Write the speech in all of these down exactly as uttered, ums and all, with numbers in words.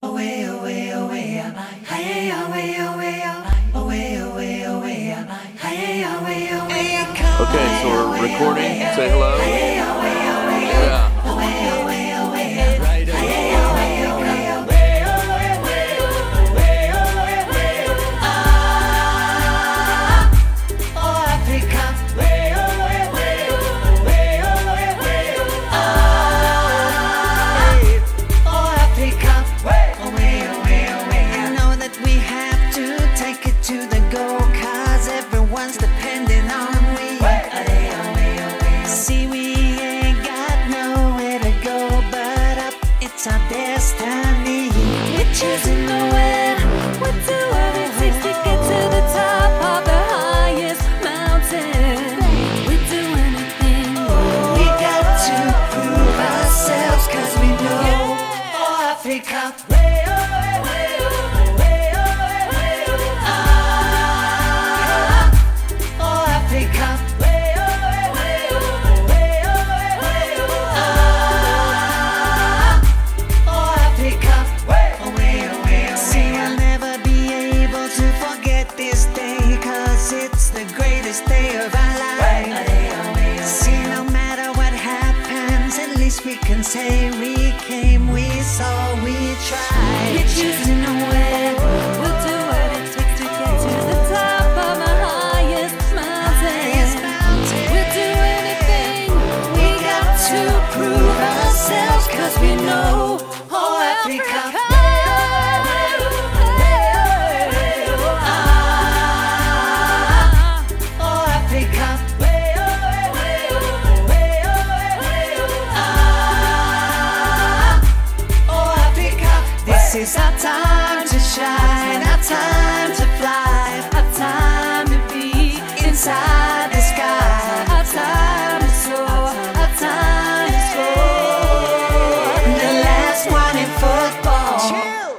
Okay, so we're recording. Say hello. Yeah. It's our destiny. We're choosing nowhere. We'll do what it takes to get to the top of the highest mountain. We'll do anything. We got to prove ourselves, cause we know. Oh, Africa. It's the greatest day of our lives. See, no matter what happens, at least we can say we came, we saw, we tried. We're choosing nowhere. We'll do what it takes to get to the top of the highest mountain. We'll do anything. We got to prove ourselves, cause we know. Oh, Africa. It's our time to shine, our time to fly, our time to be inside the sky, our time to soar, our time to score. The last one in football. Chill.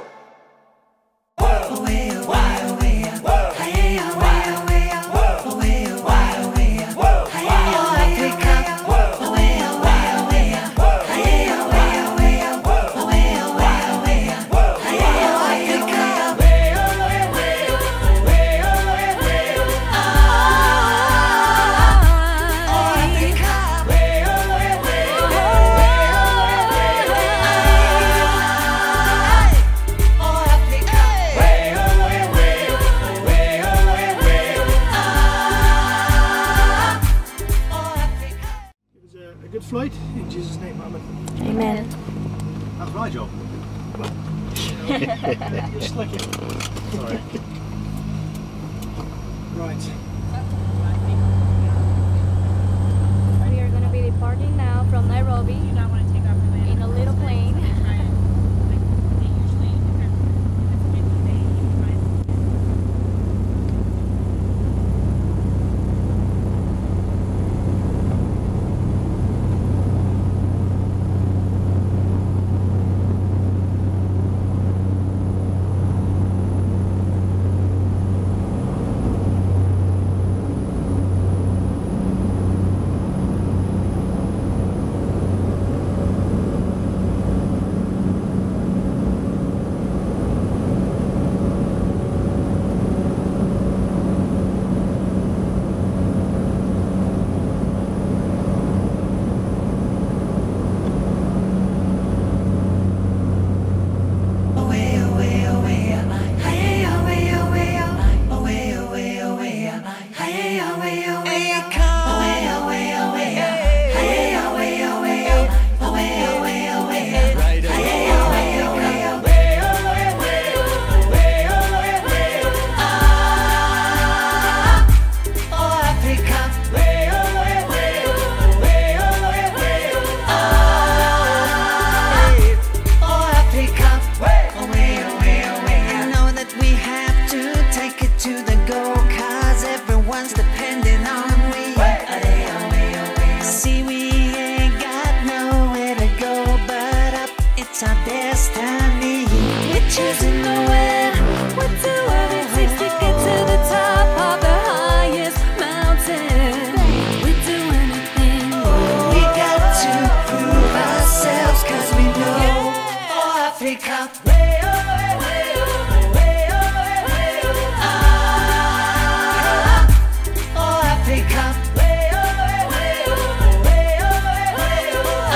Away, away, away, away, away, away, away, away, Africa. Away, away, away, away, away, away, away, A good flight, in Jesus' name, Amen. Amen. That's my job. Just like it. Sorry. Right. We are going to be departing now from Nairobi. You don't want to take off in a little plane. It's our destiny. We're choosing nowhere. We'll do what it takes to get to the top of the highest mountain. We'll do anything. We got to prove ourselves, cause we know. Oh, Africa, way oh, way oh, way oh, way oh, ah, oh Africa, way oh, way oh, way oh, way oh,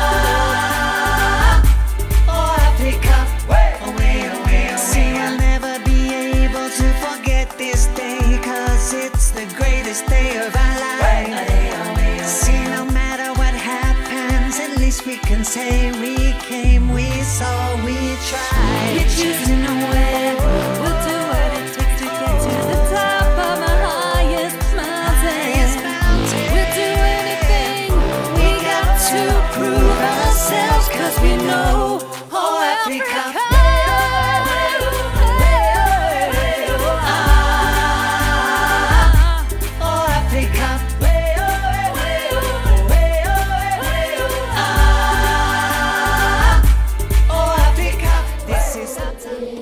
ah, oh Africa, way oh, way oh, way oh. See, I'll never be able to forget this day, 'cause it's the greatest day of our lives. See, no matter what happens, at least we can say we came, we saw, we tried. We're choosing nowhere. We'll do what it takes to get to the top of my highest mountain. We'll do anything we got to prove ourselves, 'cause we know, oh Africa, oh Africa, oh Africa, this is our time.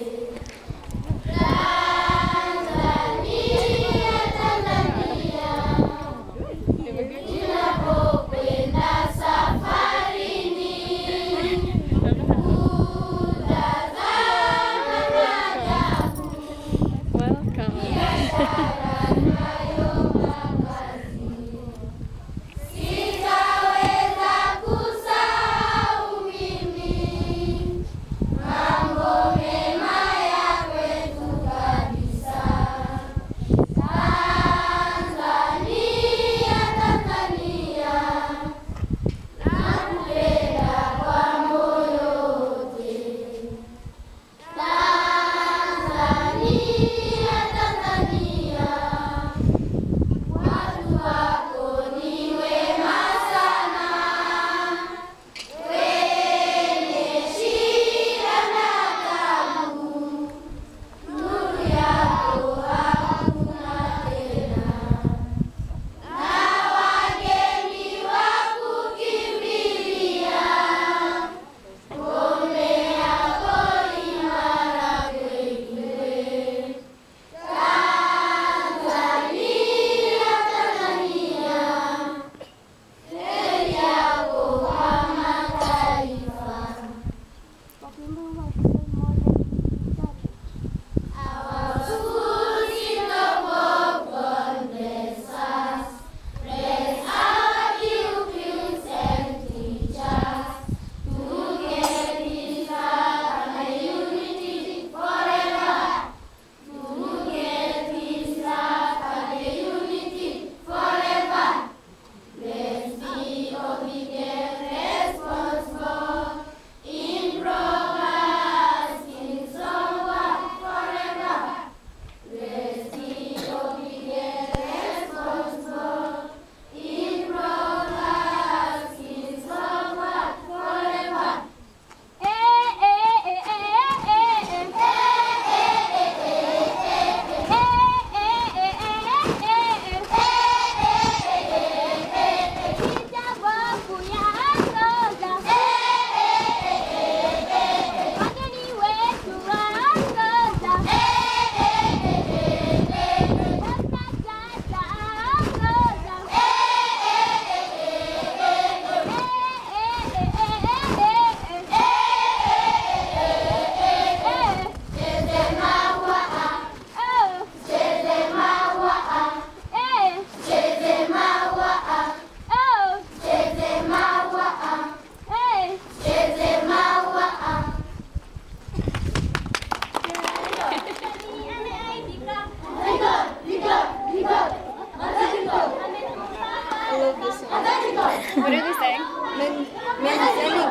What are they saying? Men, menzeni,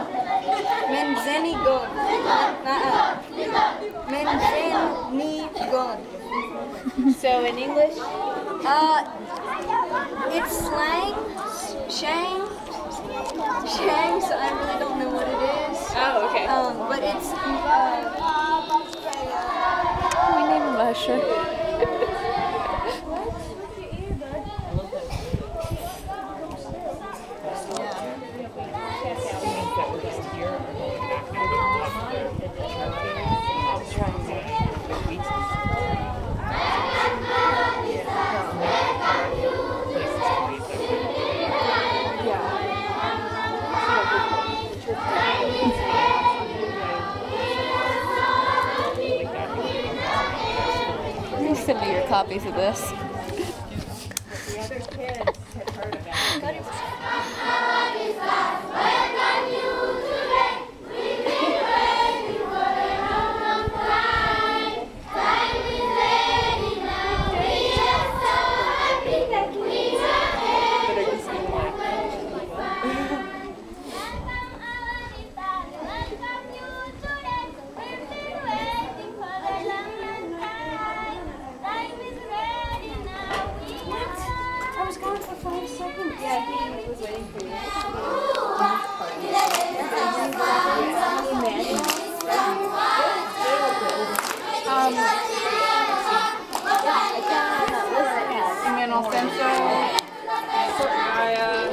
menzeni God. Menzeni God. So in English? Uh, it's slang, shang, shang. So I really don't know what it is. Oh, okay. Um, but it's. Uh, we need a lusher. copies of this. The other kids had heard about it. I was gone for five seconds. Yeah, he was waiting for you. Um, Immanuel Central, Soraya.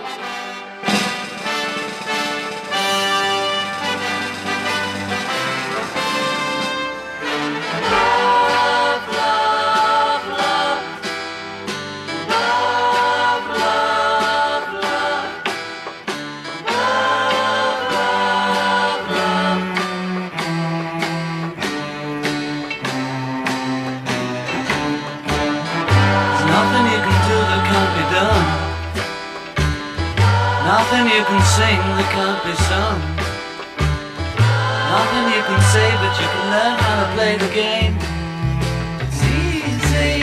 Nothing you can sing that can't be sung. Nothing you can say, but you can learn how to play the game. It's easy.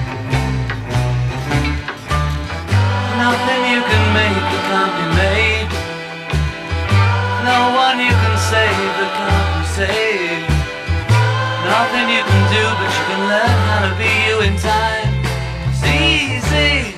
Nothing you can make that can't be made. No one you can save that can't be saved. Nothing you can do, but you can learn how to be you in time. It's easy.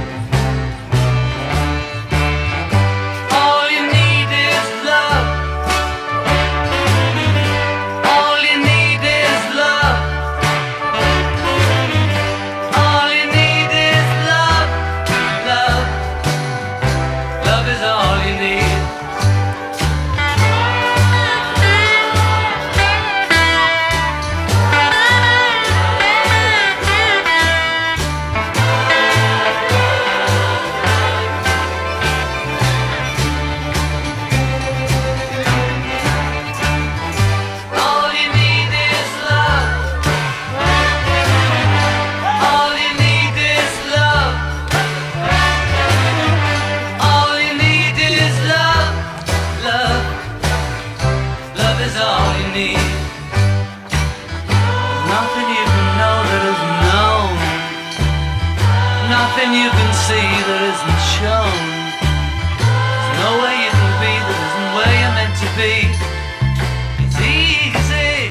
Nothing you can see that isn't shown. There's no way you can be that isn't where you're meant to be. It's easy.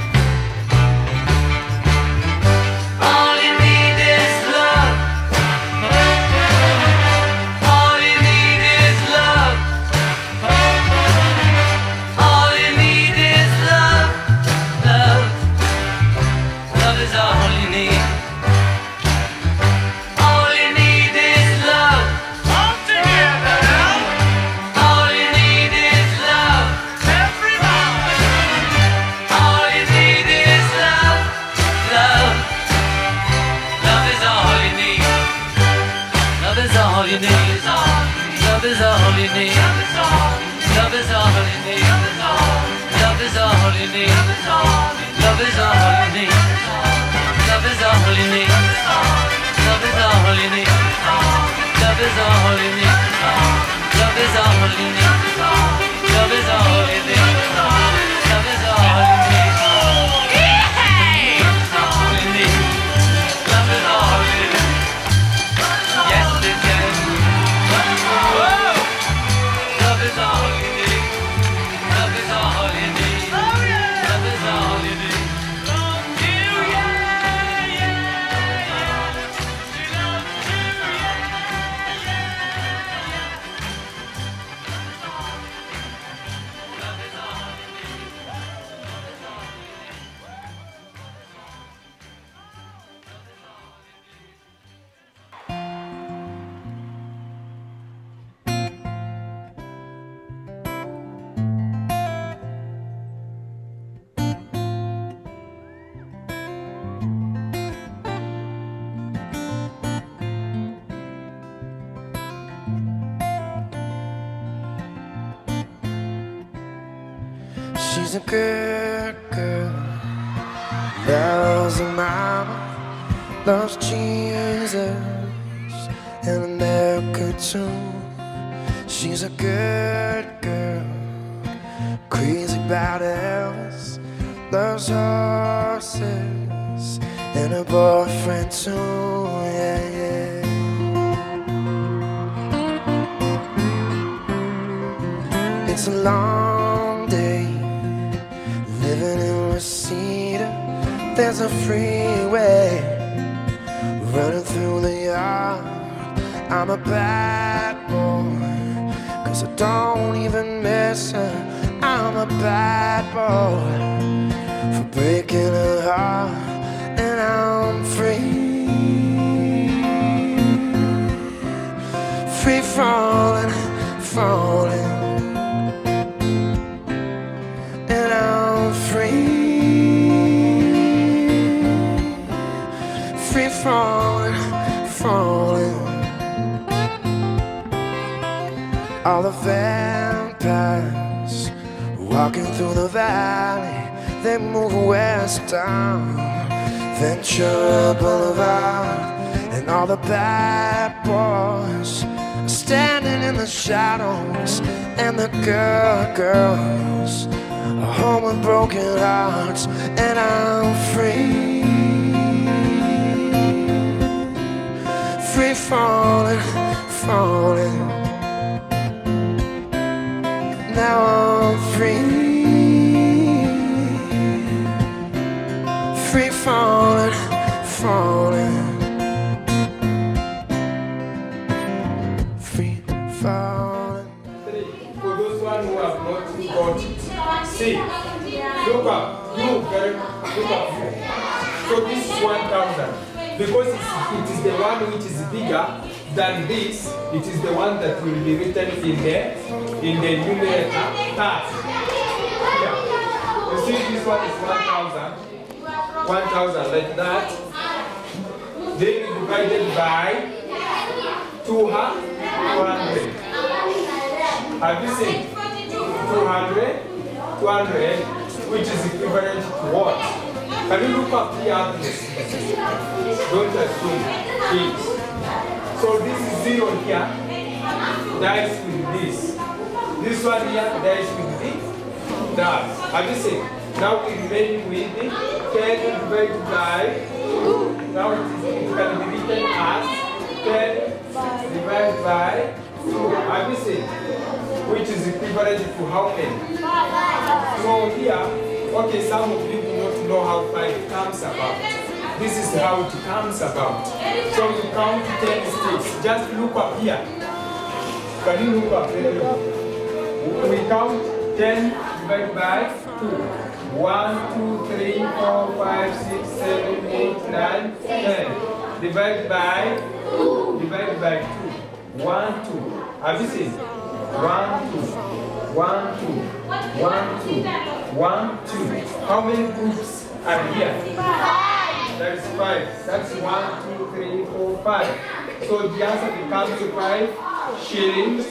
All you need is love. All you need is love. All you need is love. Love. Love is all you need. All you need. Love is all you need. Love is all you need. Love is all you need. Love is all you need. Love is all you need. Love is all you need. Love is all you need. Love is all you need. Love is all you need. Love is all you need. She's a good girl, loves her mama, loves Jesus and America too. She's a good girl, crazy about Elvis, loves horses and a boyfriend too, yeah, yeah. It's a long day living in Reseda. There's a freeway running through the yard. I'm a bad boy, cause I don't even miss her. I'm a bad boy for breaking her heart. And I'm free, free falling, falling. And I'm free, free falling, falling. All the vampires walking through the valley, they move westbound, Ventura Boulevard. And all the bad boys are standing in the shadows, and the good girls are home with broken hearts. And I'm free, free falling, falling. Now I'm free, free falling, falling, free falling. For those one who have not got it, see, look up, you very look up here. So this is one thousand because it's, it is the one which is bigger than this. It is the one that will be written in there. In the numerator, that. Yeah. You see, this one is one thousand. one thousand, like that. Then you divide it by two hundred. Have you seen? two hundred, two hundred, which is equivalent to what? Can you look up the address? Don't assume, please. So this is zero here, dies with this. This one here dies with this. That. Have you seen? Now we remain with the ten divided by two. Now it, is, it can be written as ten divided by two. Have you seen? Which is equivalent to how many? So here, okay, some of you do not know how five comes about. This is how it comes about. So you count ten sticks. Just look up here. Can you look up there? We count ten divided by two. one, two, three, four, five, six, seven, eight, nine, ten. Divided by two. Divided by two. one, two. Have you seen? one, two. one, two. one, two. one, two. How many groups are here? That is five. That's one, two, three, four, five. So the answer becomes five shillings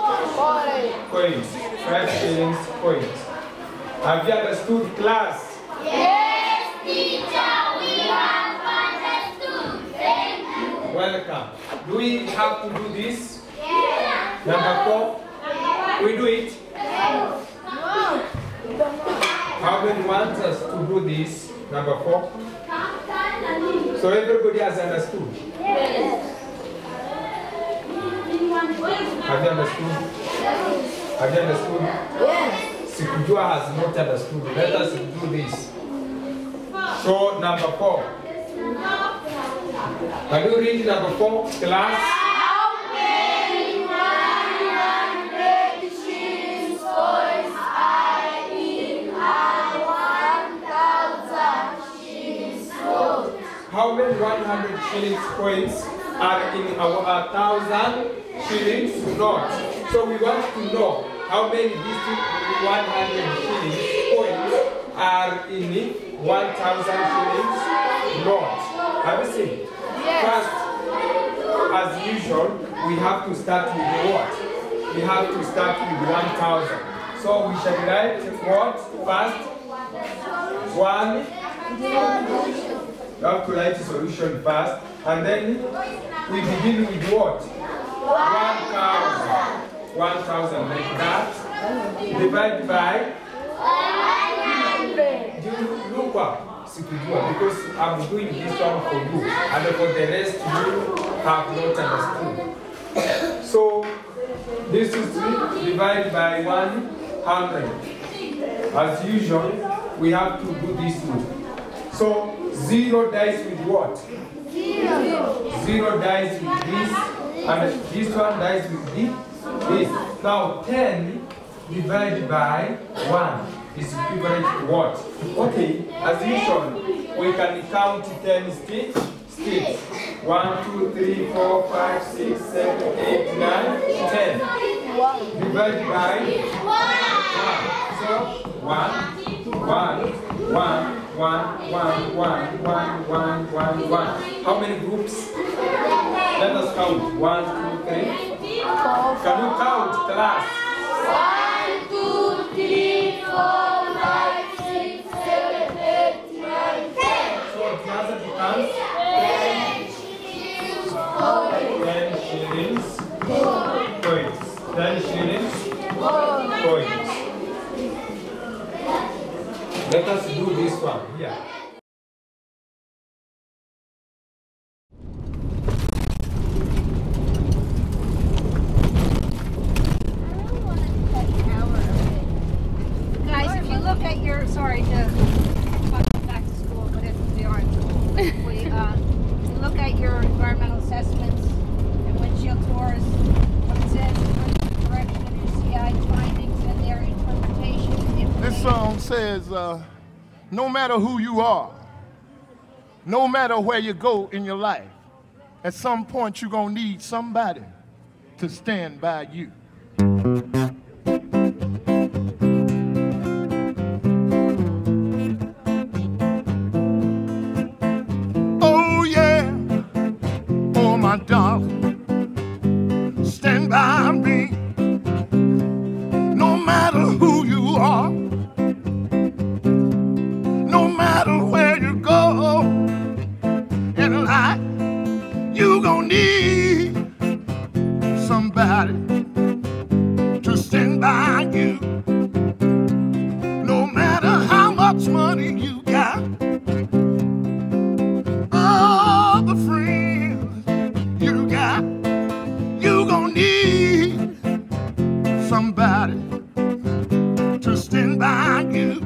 coins. Five shillings coins. Have you understood, class? Yes, teacher, we have understood. Thank you. Welcome. Do we have to do this? Yes. Number four? Yes. We do it? Yes. How many want us to do this? Number four? So everybody has understood? Yes. Have you understood? Have you understood? Yes. Sikujua has not understood. Let us do this. So number four. Can you read number four, class? How many one hundred shillings coins are in a one thousand shillings note? How many one hundred shillings coins are in our one thousand shillings note? So we want to know how many these one hundred shillings coins are in one thousand shillings note. Have you seen? Yes. First, as usual, we have to start with what? We have to start with one thousand. So we shall write what? First, one. You have to write the solution first, and then we begin with what? one thousand. one thousand like that. Divide by one hundred. You look up, because I'm doing this one for you, and for the rest you have not understood. So this is divided by one hundred. As usual, we have to do this one. So zero dies with what? Zero. Zero dies with this, and this one dies with this. This. Now ten divided by one is equivalent to what? Okay, as usual, we can count ten sticks. Sticks. One, two, three, four, five, six, seven, eight, nine, ten. Divided by one. So one, one, one, one, one, one, one, one, one, one. How many groups? Let us count. One, two, three. Can you count, class? One, two, three, four, five, six, seven, eight, nine, ten. So the answer becomes ten shillings coins. Ten shillings coins. Let us do this one here. Guys, if you look at your, sorry to talk back to school, but if we are in school, we uh, you look at your environmental assessments and windshield tours, what it says in terms of correction of your C I findings and their interpretation. This song says, uh, no matter who you are, no matter where you go in your life, at some point you're going to need somebody to stand by you. Oh yeah, oh my darling, stand by me. No matter who you are, no matter where you go in life, you gon' need somebody to stand by you. No matter how much money you got, all the friends you got, you gon' need somebody to stand by you.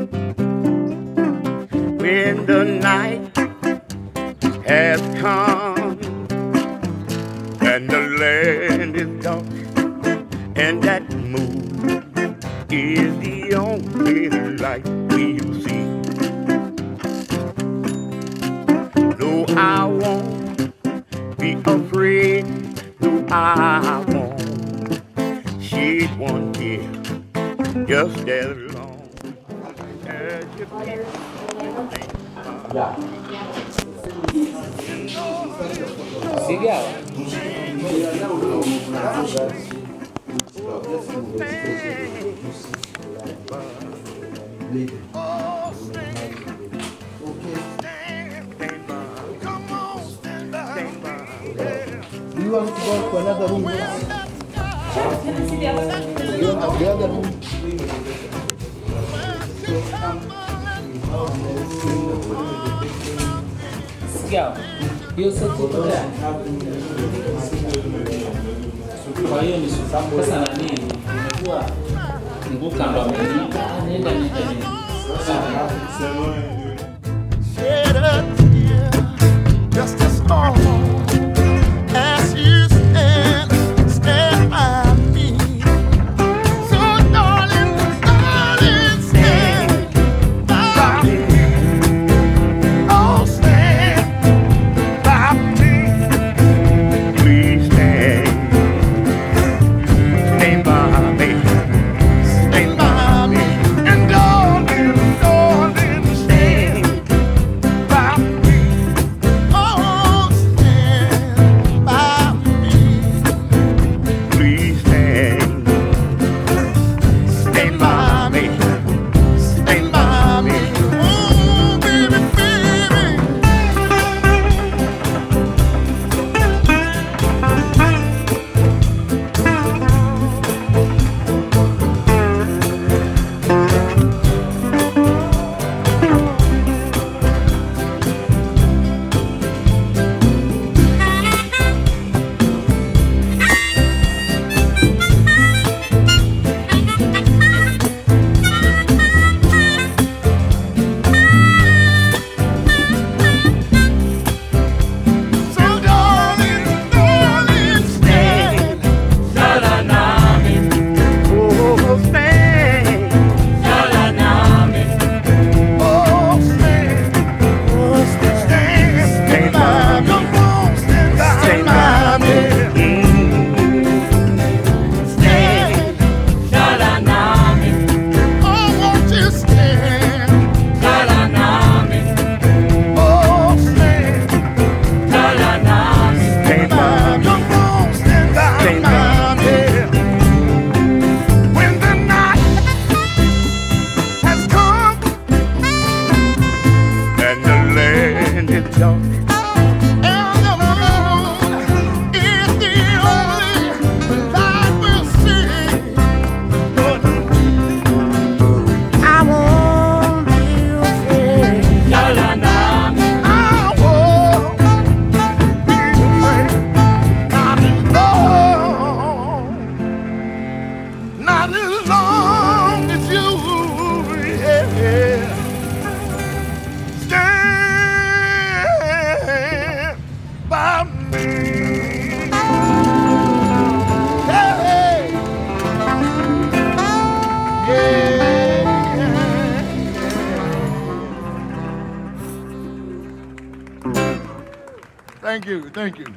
When the night has come and the land is dark and that moon is the only light we'll see. No, I won't be afraid. No, I won't shed one tear, just as long as you feel. Yeah. Siga. Do you want to go to another room? You want the other room? Siga. Hiyo sote toka. Kwa hiyo ni sasa nani? Unajua nguka ndo ameniita nenda nenda nenda. Shed a tear just as long as you stand, stand by me. So darling, darling, stand by me. Oh, stand by me. Please stand, stand by me, stand by me, and Thank you, thank you.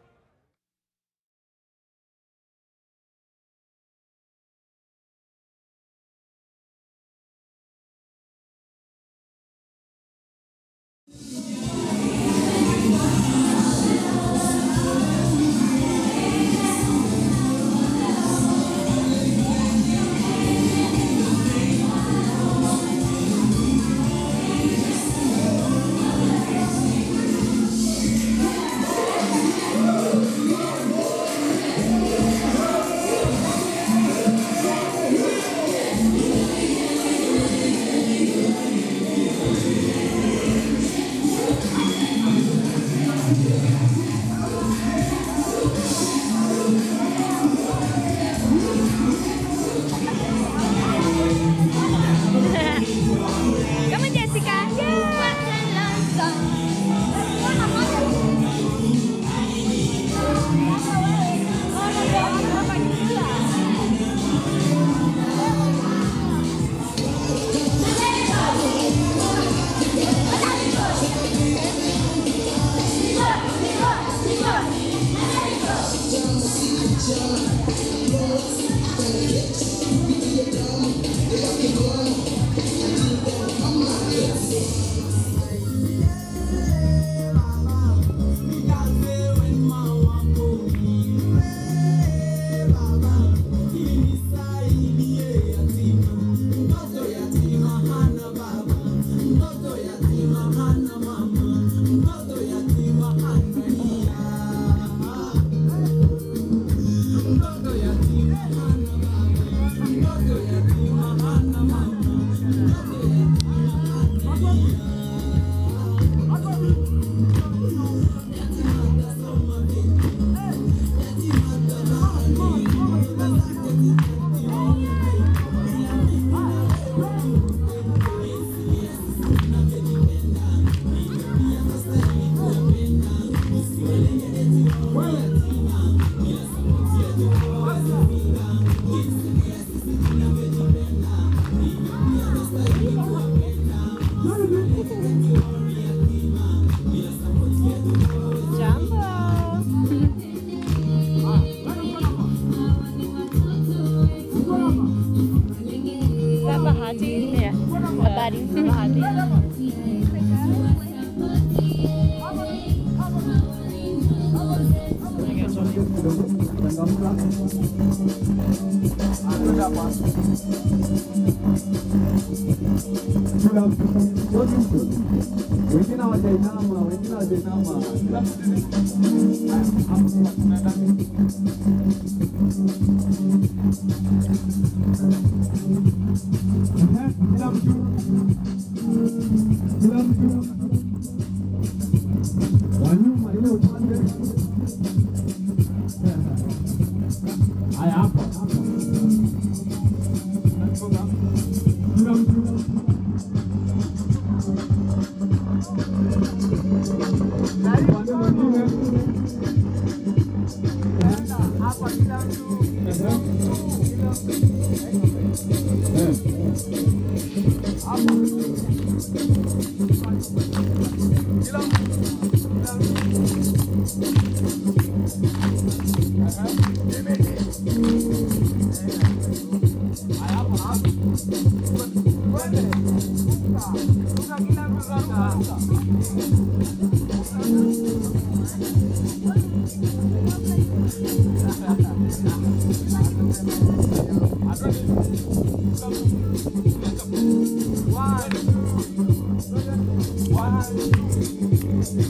Wengine hawajainama, wengine hawajainama. Kila mtu, kila mtu wa nyuma ile upande. Haya hapa, hapa. Kila mtu One, two, one, two.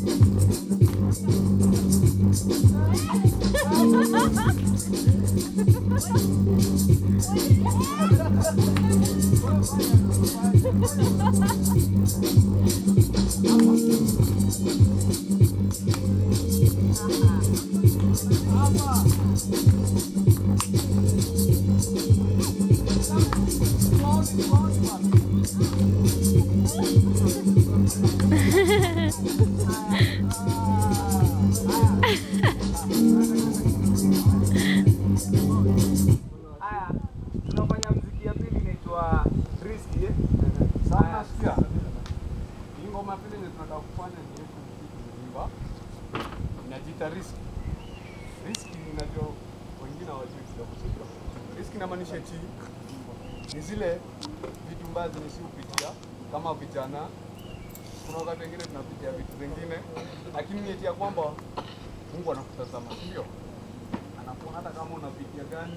Haya, tunafanya muziki ya pili inaitwa Risky eh. Sasa nasikia. Hii ngoma pili ni tunataka kufanya ni yetu Geneva. Inajiita Risky. Risky inajua wengine hawajui kidogo sio. Risky inamaanisha eti ni zile vitu mbaya zinisiupitia kama vijana. Kuna wakati wengine tunapitia vitu vingine, lakini ni eti ya kwamba Mungu anakutazama, ndio? Anakuona hata kama unapitia gani.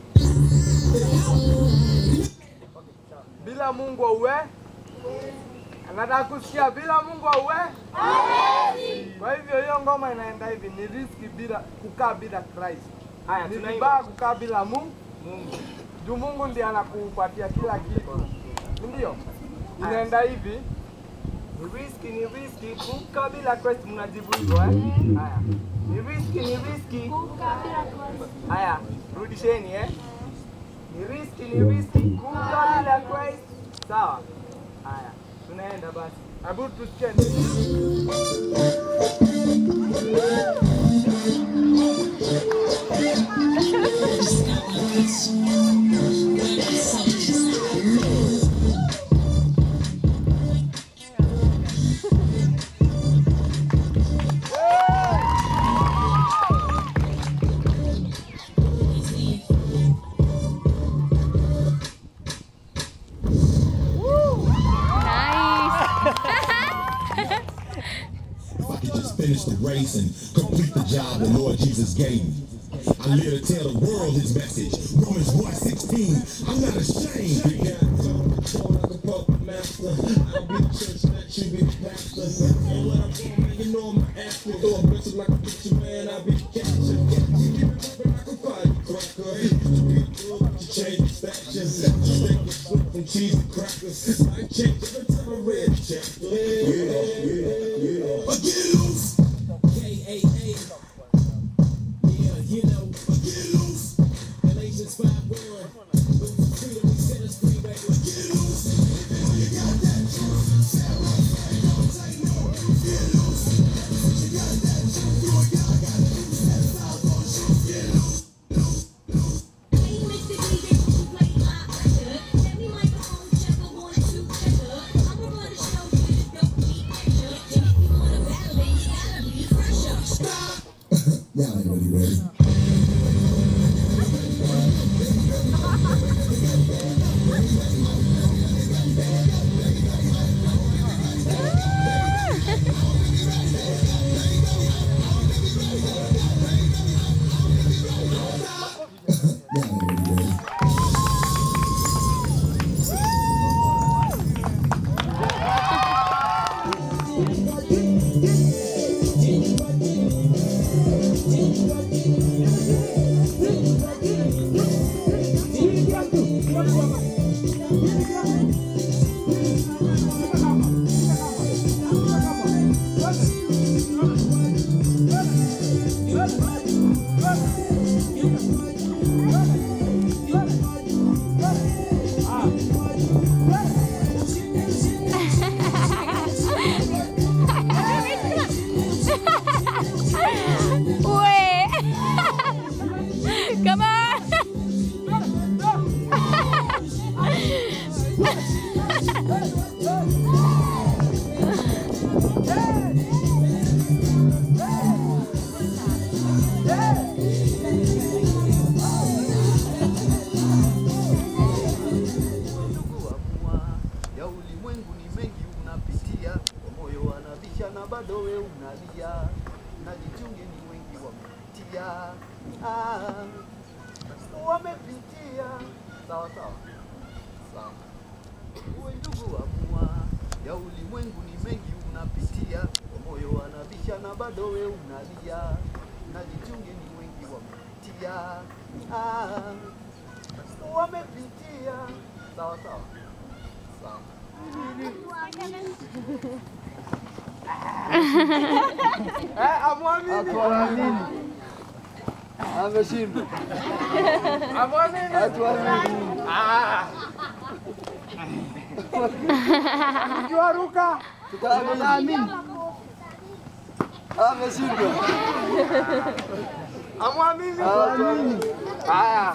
Bila Mungu uwe? Anataka kusikia bila Mungu uwe? Kwa hivyo hiyo ngoma inaenda hivi, ni risky bila kukaa bila Christ. Haya, ni vibaya kukaa bila Mungu. Mungu. Juu Mungu ndiye anakupatia kila kitu. Ndio? Inaenda hivi. Ni risky, ni risky kukaa bila Christ, mnajibu hivyo eh? Haya. Ni risky, ni risky kukaa bila Christ. Haya, rudisheni eh? Ni risky, ni risky kukaa bila Christ. Sawa? Haya, tunaenda basi. Hebu tusikie. Finish the race and complete the job the Lord Jesus gave me. I live to tell the world his message. Romans one sixteen. I'm not ashamed. You got master. I'll be church, let you be pastor. And when I'm going, man, you know I'm an athlete. Throw a bitch like a picture, man, I'll be catching. You give it up like a firecracker. You change the stature. Steak and soup and cheese and crackers. I change every time I read a chapter. Yeah, yeah, yeah. But get loose. K A A. Yeah, you know, get loose. Galatians five one. Freedom, he set us free, baby. Get loose. You got that truth. Say it right, right. Don't take no. Get loose. You got that truth. You ain't got that truth. That's how I'm gonna shoot. Get loose. Loose, loose. Hey, Mister D J, you play my record. Let me microphone check a one, two, checker. I'ma run the show, get it, don't be extra. And if you wanna battle, then you gotta be fresher. Stop. Y'all ain't really ready. Come on! Ya ulimwengu ni mengi unapitia, kwa moyo wanabisha na bado we unalia, na jichunge ni wengi wamepitia, ah, wamepitia. Sawa sawa sawa. Uwe ndugu wa mua, ya ulimwengu ni mengi unapitia, kwa moyo wanabisha unabisha na bado we unalia, na jichunge ni wengi wamepitia, ah, wamepitia. Sawa sawa sawa. Eh, amwamini. Atuamini. Ameshindwa. Amwamini. Atuamini. Ah. Jua ruka. Tutaamini. Ameshindwa. Amwamini. Atuamini. Ah.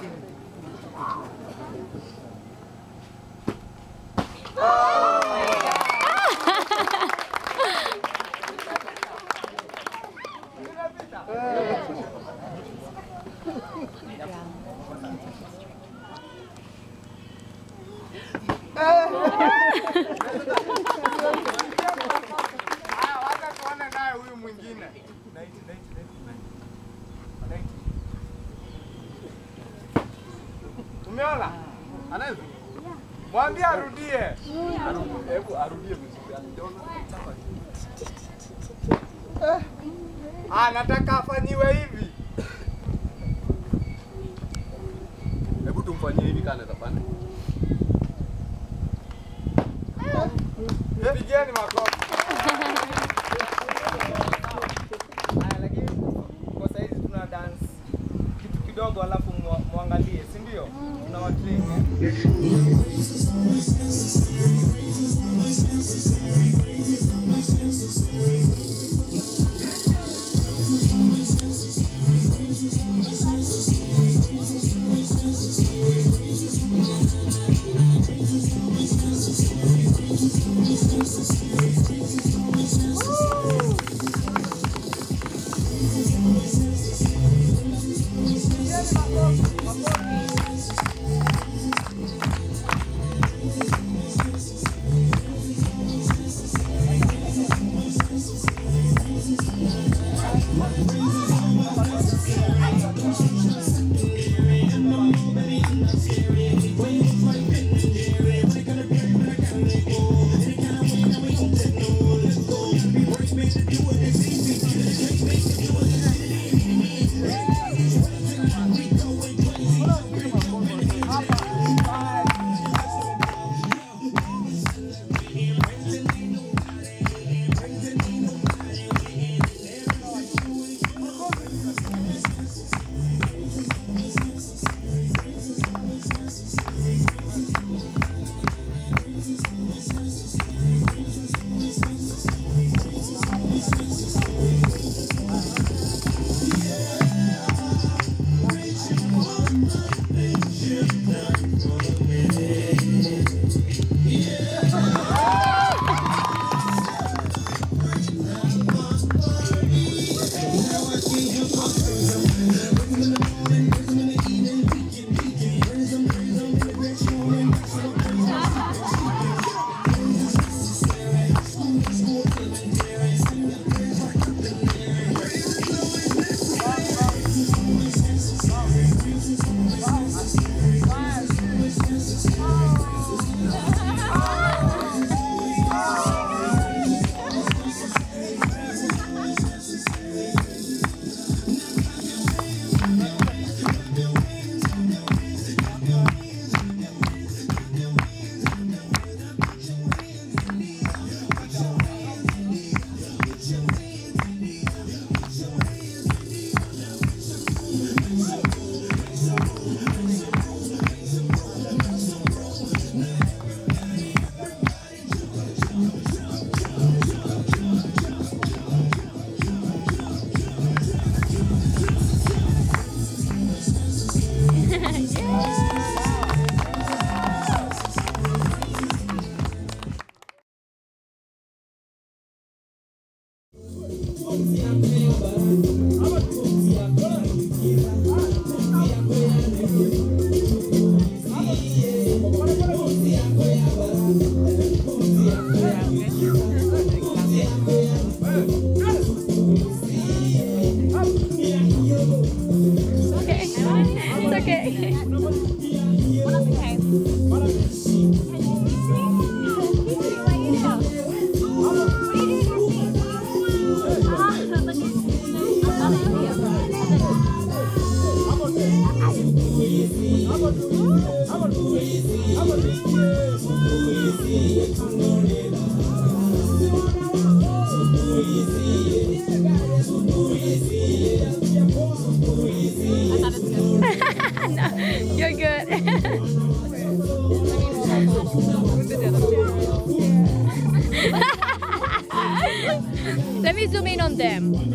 Wacha tuone naye huyu mwingine. Umeona? Anaweza? Mwambie arudie. Hebu arudie vizuri. Eh. Ah, nataka afanyiwe hivi. Hebu tumfanyie hivi kana tapanda. Pigeni makofi. Haya, lakini kwa saizi tuna dance kitu kidogo alafu muangalie, si ndio? Tuna watrain. okay.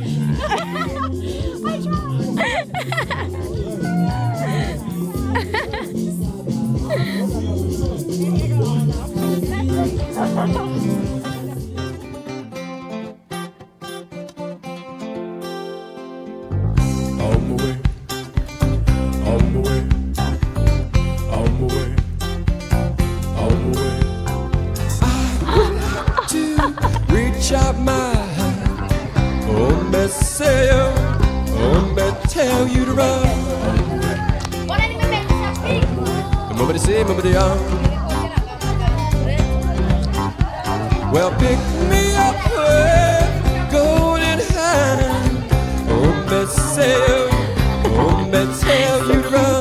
Well, pick me up with golden hand. Oh, me say, oh, me tell you to run.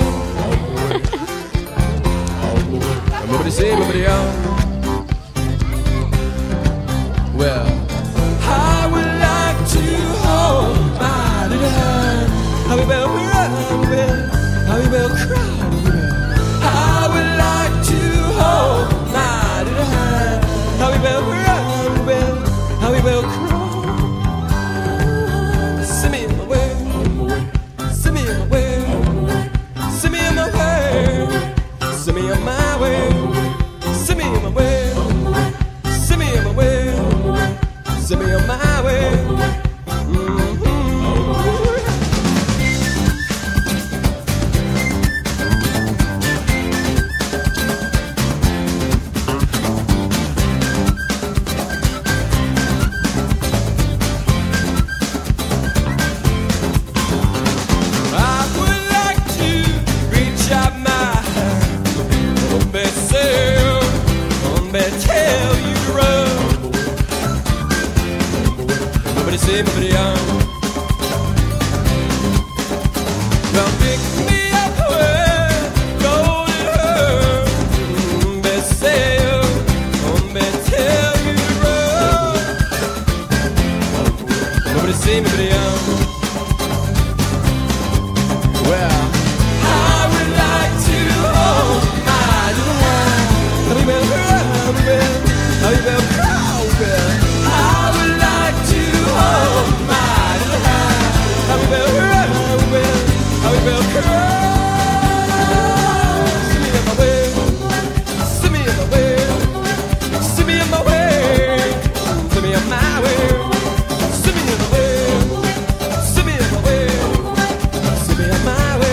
Nobody say, nobody on. Well, I would like to hold my little hand. How we will run, we will, how we will cry. I would like to hold my little hand. How we will run, we will, how we will crawl. Send me in my way, send me in my way, send me in my way, send me on my way, send me in my way, send me in my way, send me on my way. Well, pick me up with golden hair. They say, they tell you to run. Nobody see me, but young. Well, I would like to hold my little hand. How we will run, we will, how we will crawl, will. I would like to hold my little hand. How we will run, we will, how we will crawl. See me in my way, see me in my way, see me in my way, see me in my way, see me in my way, see me in my way.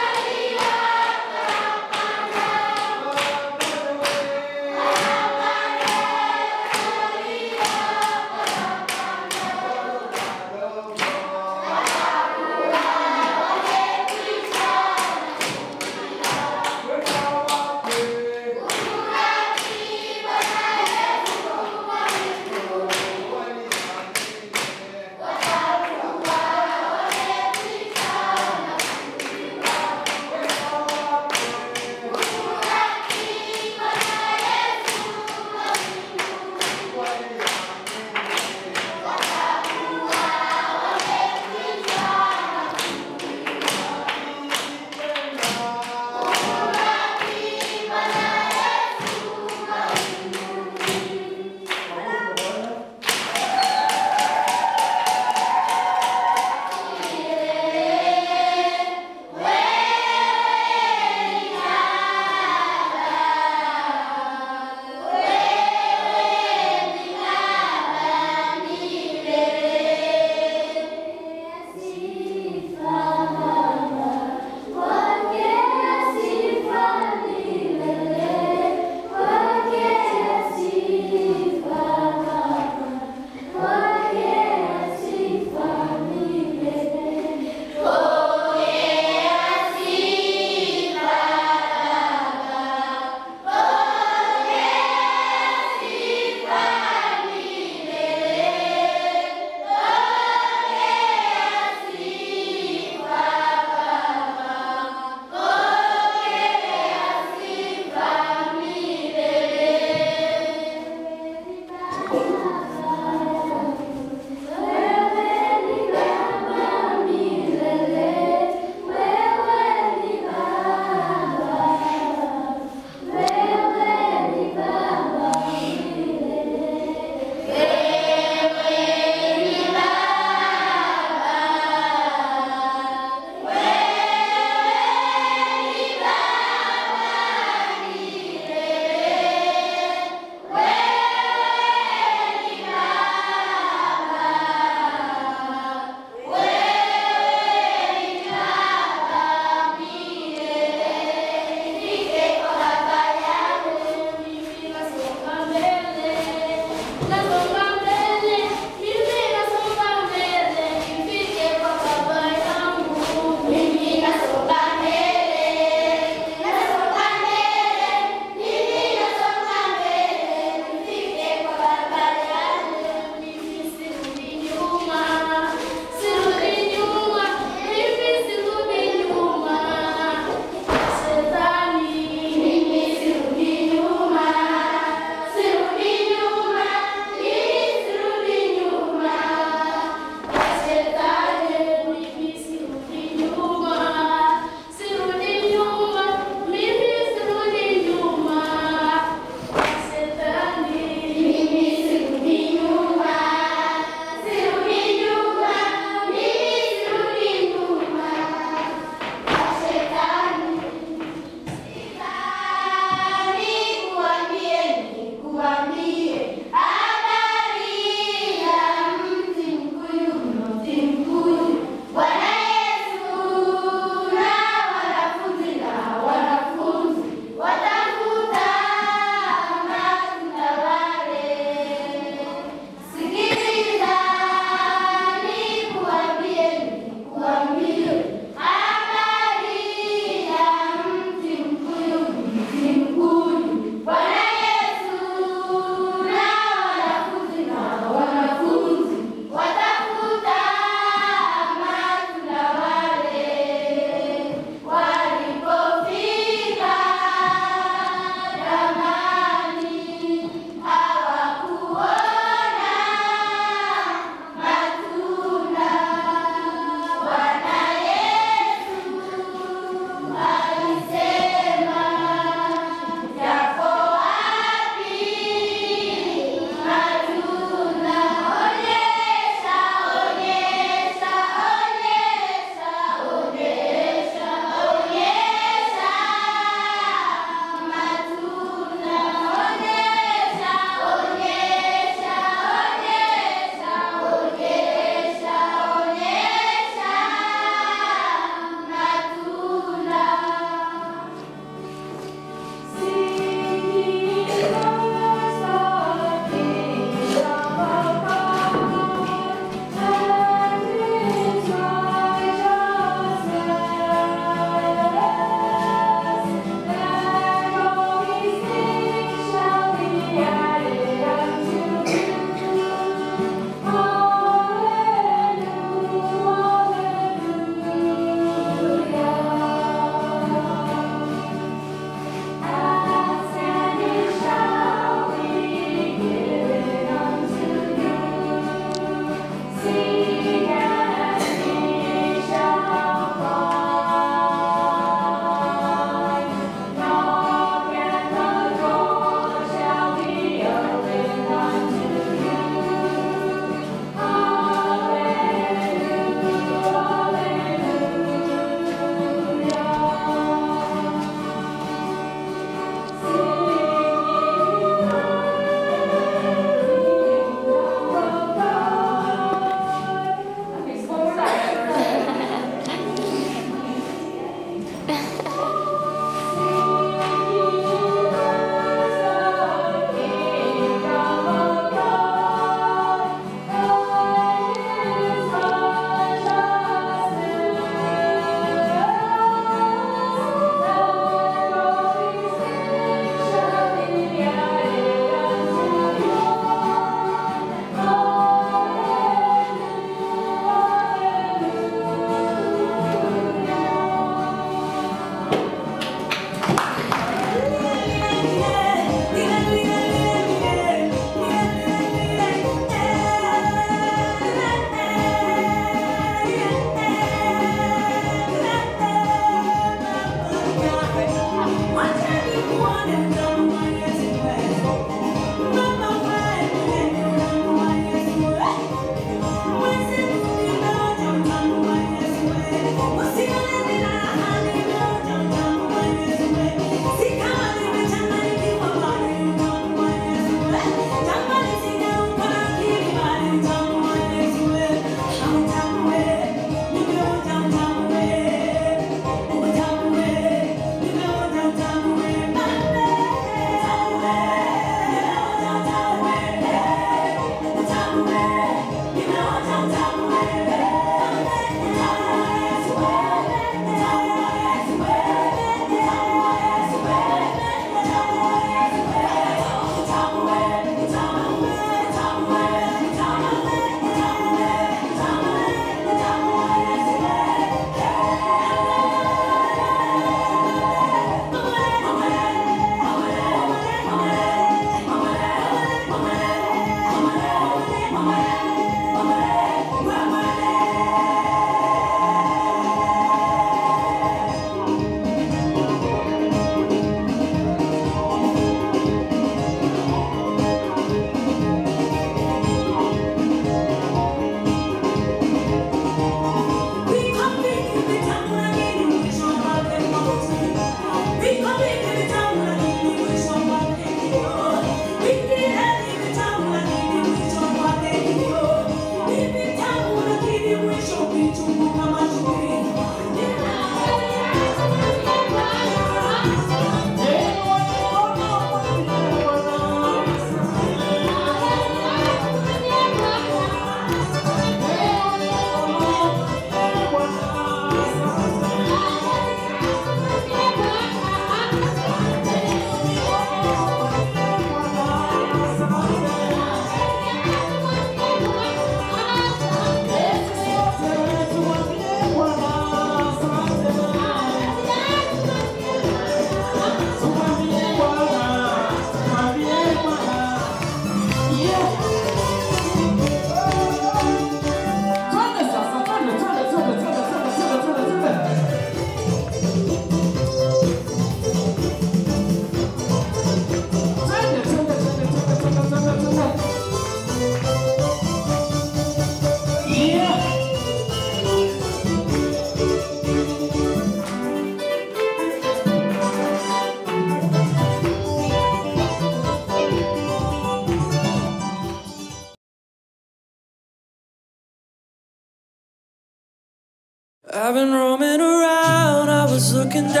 I've been roaming around, I was looking down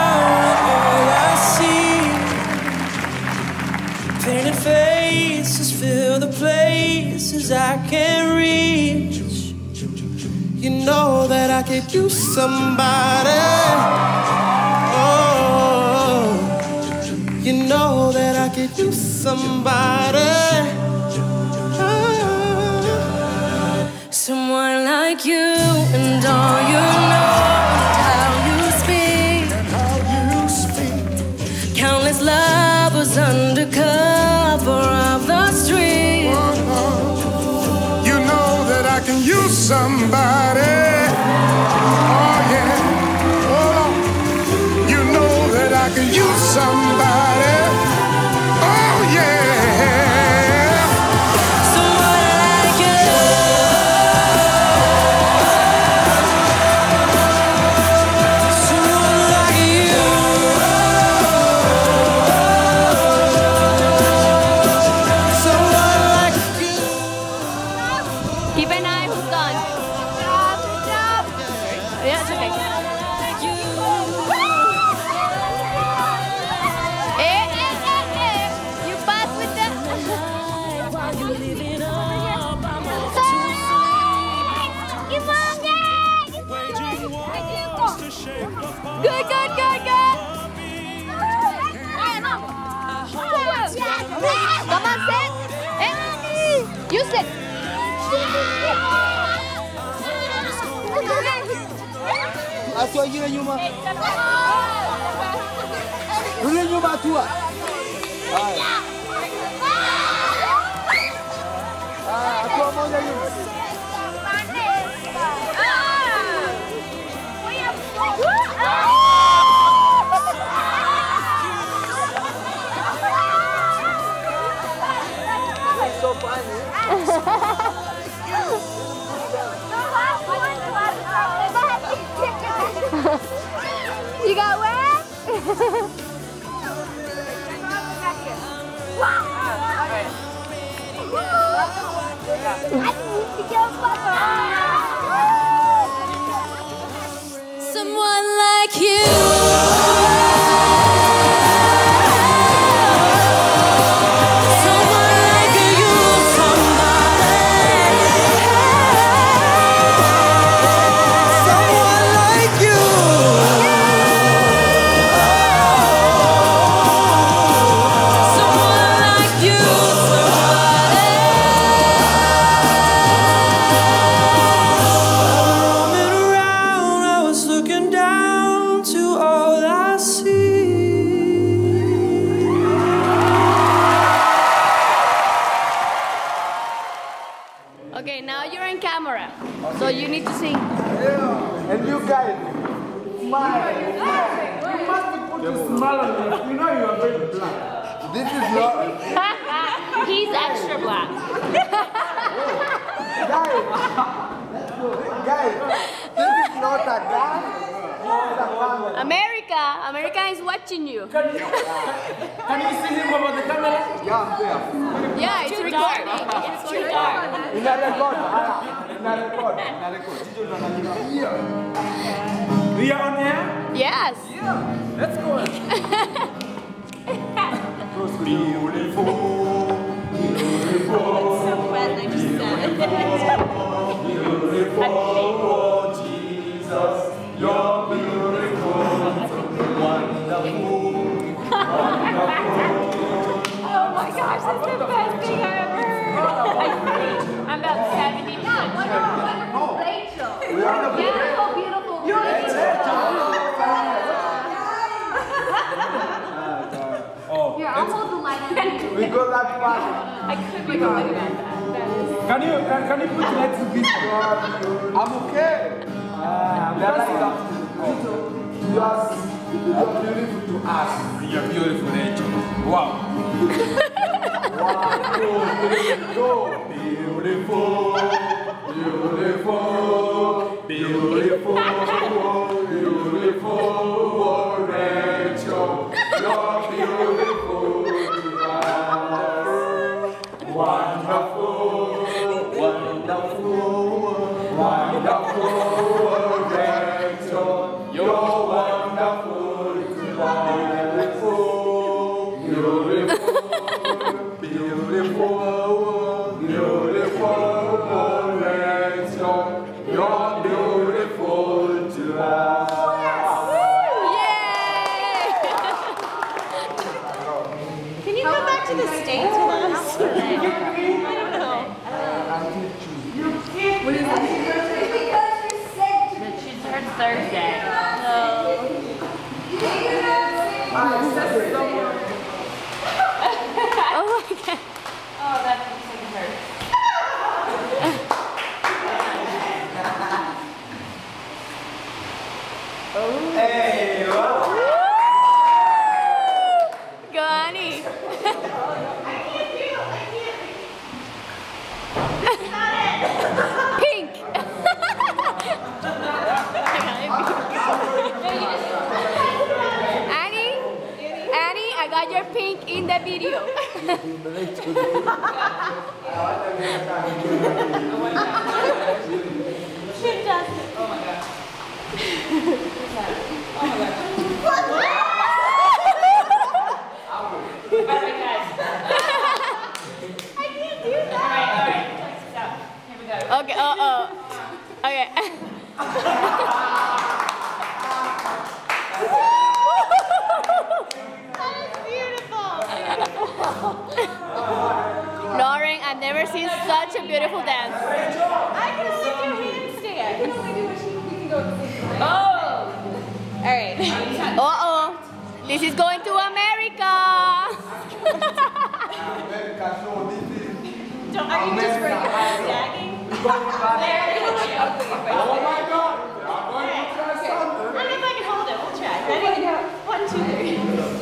at all I see. Painted faces fill the places I can't reach. You know that I could use somebody. Oh, you know that I could use somebody. Someone like you, and all you know how you speak. Countless lovers under cover of the street. You know that I can use somebody. Oh yeah, hold on. You know that I can use somebody. Oh yeah. Good, good, good, good. Come on, sit. Emily, you sit. Atua ingine nyuma. Rudi nyuma atua. Haya. Ah, atua moja nyuma. So funny. You got wet? Someone like you. Someone like you, somebody. now you're on camera, so you need to sing. Yeah. And you guys, smile. You must be put to smile on you. You know you are very black. This is not. He's extra black. Guys, guys, this is not a gun. America, America is watching you. Can you, can you see him over the camera? Yeah, I'm there. Yeah, it's recording. It's too dark. In a record, in a record, in a record. We are on air? Yes. Yeah, let's go. Beautiful, beautiful. It's so wet, I just said it. Beautiful, Jesus, you're beautiful, wonderful, wonderful. Oh my gosh, that's the best thing I ever heard. I'm about seventy-nine. Wonderful Rachel. Beautiful, beautiful. You're Oh, Here, I'll hold the light on you. we go that far. I could be wrong about that. That is... Can you can, can you put next to this? I'm okay. Uh, that's you are you are beautiful to us. You're beautiful, Rachel. Wow. Wow. Beautiful, beautiful, beautiful, beautiful, beautiful, Rachel. You're beautiful to us. Wonderful, wonderful, wonderful, Rachel. You're wonderful to us. Beautiful, beautiful, beautiful, Rachel. You're beautiful to us. Can you come back to the States with us? I don't know. What is it? She turns Thursday. Oh Oh my god. Oh, that looks like it hurts. Hey, what? Go, Annie. Pink. Annie, Annie, I got your pink in the video. Fantastic. Oh my god. Oh my god. Alright, guys. I can't do that. Alright, alright. Stop. Here we go. Okay, uh oh. Okay. That is beautiful. Lauren, I've never seen such a beautiful dance. I can only do handstand. I can only do what you, we can go. Oh! Alright. Uh-oh. This is going to America. Don't, are you just regular sagging? Oh my God! Okay. I don't know if I can hold it. We'll try. Ready? One, two, three.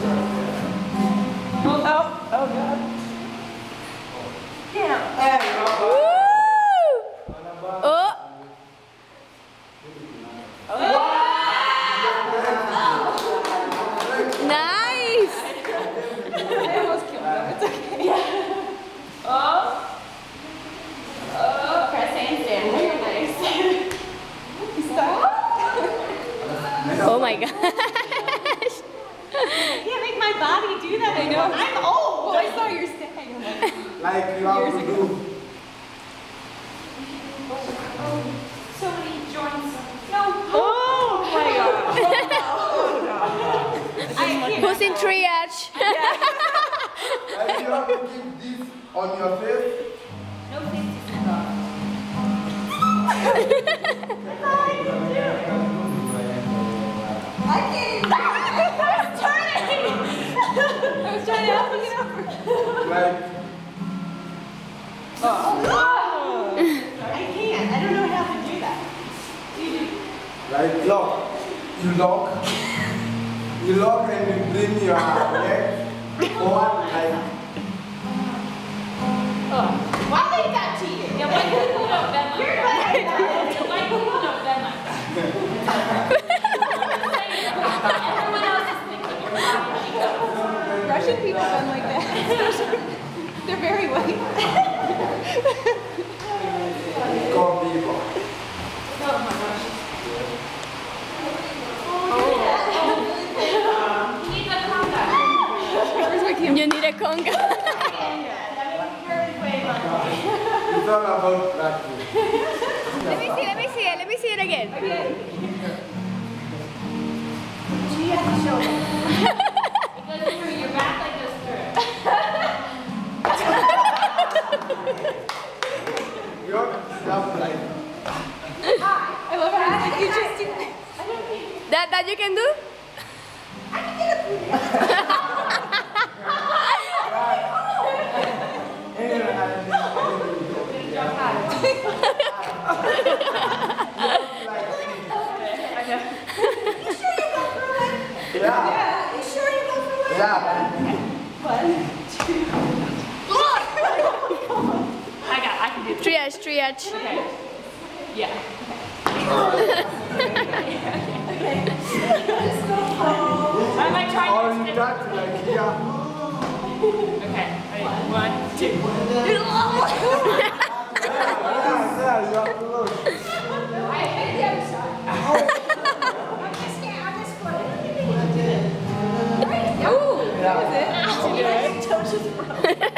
Oh, oh, oh God. Yeah. Oh. Nice. I almost killed them. It's okay. Oh. Oh, press handstand. Very nice. Stop. Oh my gosh. I can't make my body do that. I know. I'm old. I saw your stag. Like you have to do. So many joints. No. Oh my god. I can't. Who's in triage? Like you have to keep this on your face. No face to sit on. I can't even. I was turning. I was trying to help you get over. Like. Oh. I can't Like lock. You lock. You lock and you bring your leg forward like. Oh. Why they got cheated? Yeah, why did you not bend like that? Why did you not bend like that? Everyone else is thinking. Russian people bend like that. They're very white. Go people. Oh my gosh. You need a conga. It's all about practice. Let me see, let me see it, let me see it again. You have to show it. It goes through your back like goes through. You're just like. I love how like you just do That, that you can do? I can get it. Yeah. You sure you go through it? Yeah. One, two. I got. I can do it. Triage, triage. Okay. Yeah. I'm like trying Or to. you touch like here. Okay. Ready? One, two. Yeah, yeah, you have to look. I hit the other side. I'm just scared. I'm just footing. Ooh, that was it. Ow, my toe just broke.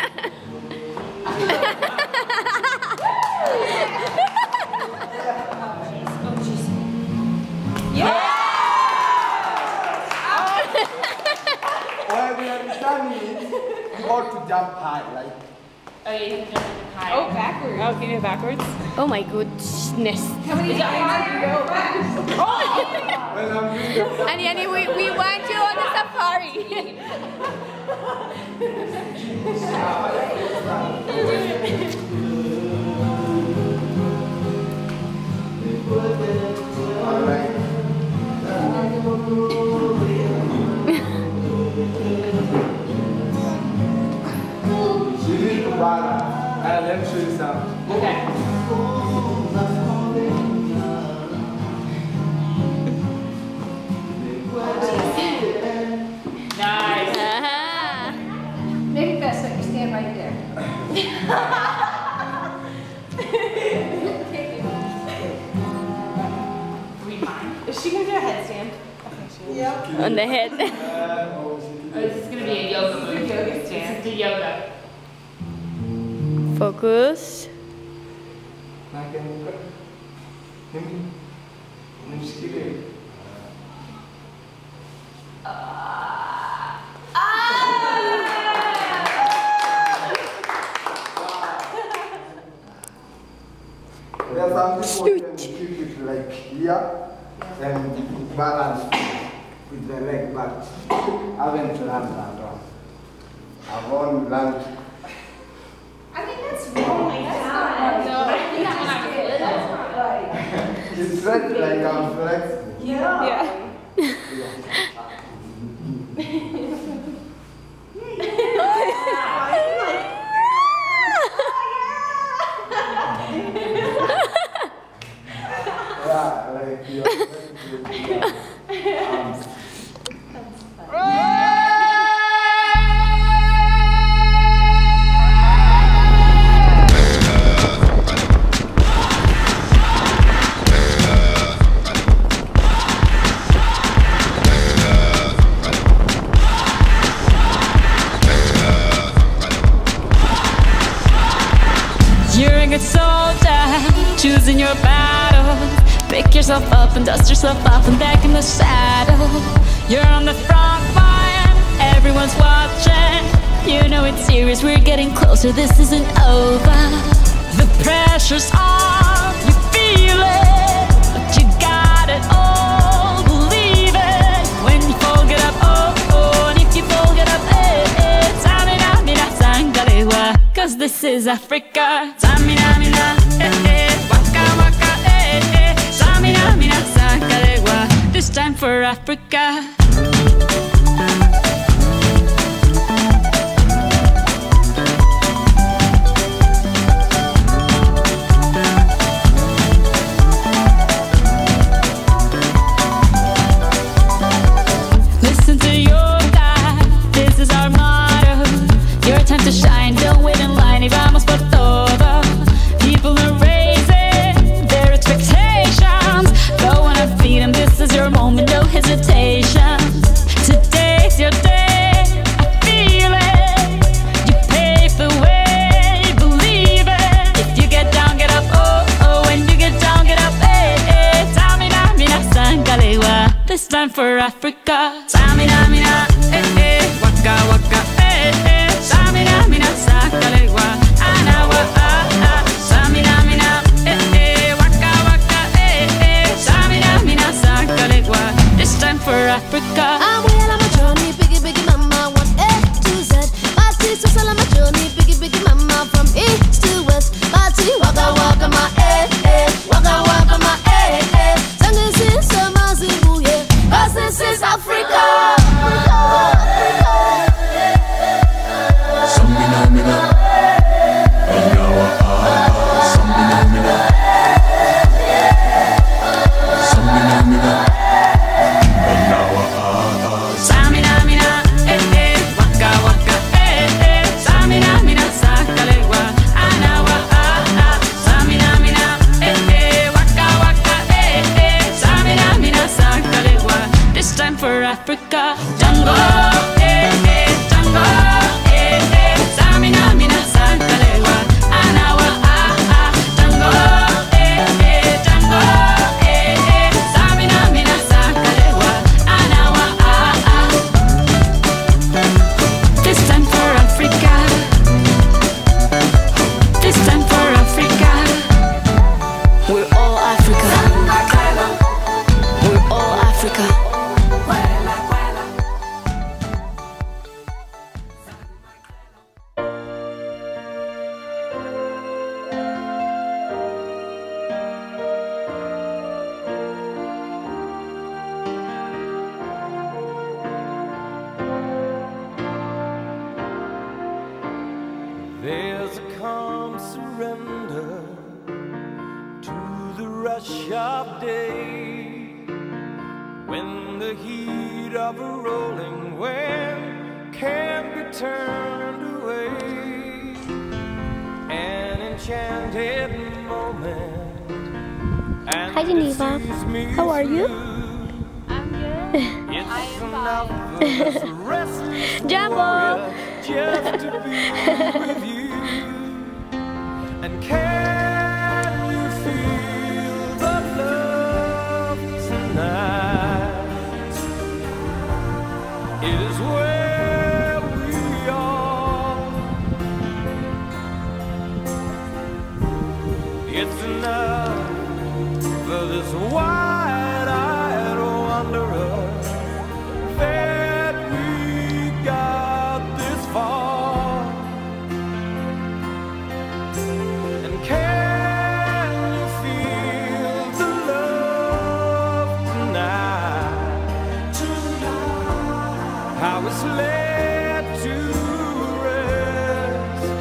Well, we are standing, you ought to jump high, like. Oh, yeah, you have to jump high. Oh, backwards. Oh, can you backwards? Oh my goodness. How many times do you go back? Well, I'm doing the Annie, Annie, we, we want you on the safari. Alright. You need to balance. Uh, let me show you some. Okay. Nice. Uh-huh. Make it best so you stand right there. We mind. Is she gonna do a headstand? Yeah. On the head. Oh, this is gonna be a yoga move. Yoga stand. This is the yoga. Focus. There are some people who can keep it like here and balance with the leg, but I haven't learned that one. I've only learned. I think that's wrong. That's not. No, I think that when I was little. That's not right. It's stretched like I'm flexible. Yeah. Yeah, like you're flexible. Um, You're a good soldier, choosing your battle. Pick yourself up and dust yourself off and back in the saddle. You're on the front line, everyone's watching. You know it's serious, we're getting closer, this isn't over. The pressure's on, you feel it, but you got it all, believe it. When you fold it up, oh, oh, and if you fold it up, eh, eh, tamina, mina, sangalewa. Cause this is Africa. Tamina, mina, eh, eh, waka, waka, eh, eh, tamina, mina, sangalewa. Africa. Listen to your God, this is our motto. Your time to shine, don't wait in line, y vamos por todo. People are raising their expectations. Go on and feed them, this is your moment, no hesitation. Today's your day, I feel it. You pave the way, believe it. If you get down, get up, oh, oh. When you get down, get up, eh, eh. Tamina, mina, sangalewa. This time for Africa. Tamina, mina, eh, eh. Waka, waka, eh, eh. Tamina, mina, sangalewa. Anawa, ah, ah. Tamina, mina, eh, eh. Waka, waka, eh, eh. Tamina, mina, sangalewa. This time for Africa. I'm well on my journey, biggie, biggie, mama, one A to Z. My sister's all on my journey, biggie, biggie, mama, from east to west. My tea, waka, waka, my eh, eh. Waka, waka, my eh, eh. Tango, sis, summer, zibu, yeah. 'Cause this is Africa. Samina, mina. Anyawa, ah, ah. Samina, mina. Samina, mina. Anyawa, ah, ah. Samina, mina, eh, eh. Waka, waka, eh, eh. Samina, mina, sakalewa. Anawa, ah, ah. Samina, mina, eh, eh. Waka, waka, eh, eh. Samina, mina, sakalewa. This time for Africa. Tango, eh, eh. Tango, eh, eh. Samina, mina, sakalewa. Anawa, ah, ah. Tango, eh, eh. Tango, eh, eh. Samina, mina, sakalewa. Anawa, ah, ah. This time for Africa. This time for Africa. We're all Africa. We're all Africa. There's a calm surrender to the rush of day, when the heat of a rolling wave can't be turned away. An enchanted moment. And Hi Geneva, how are you? it's enough for this restless Jumbo! warrior just to be with you. And can you feel the love tonight? It is where we are. It's enough for this wide-eyed wanderer that we got this far. And can you feel the love tonight? Tonight, how it's laid to rest.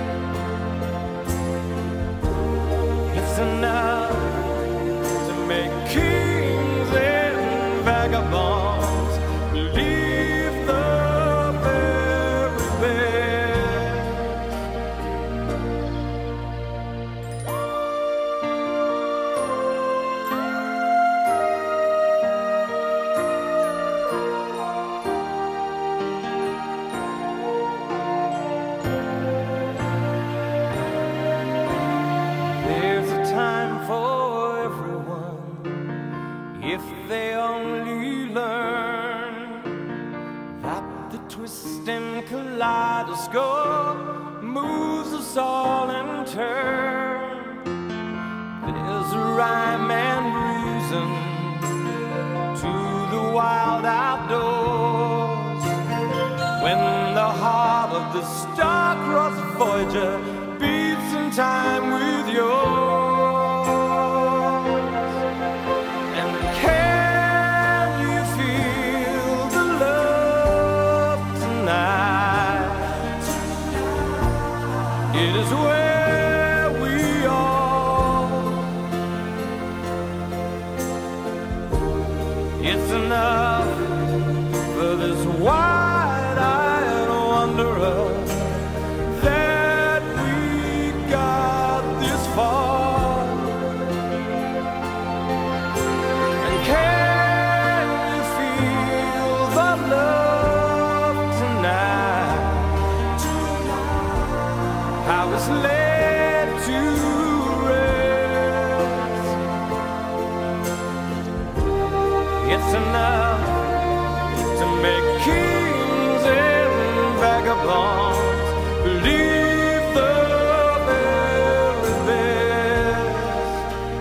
It's enough to make kings and vagabonds believe the very best. There's a time for everyone if they only learn that the twisting kaleidoscope moves us all in turn. There's a rhyme and reason to the wild outdoors, when the heart of the star-crossed Voyager beats in time with yours. And can you feel just enough to make kings and vagabonds believe the very best.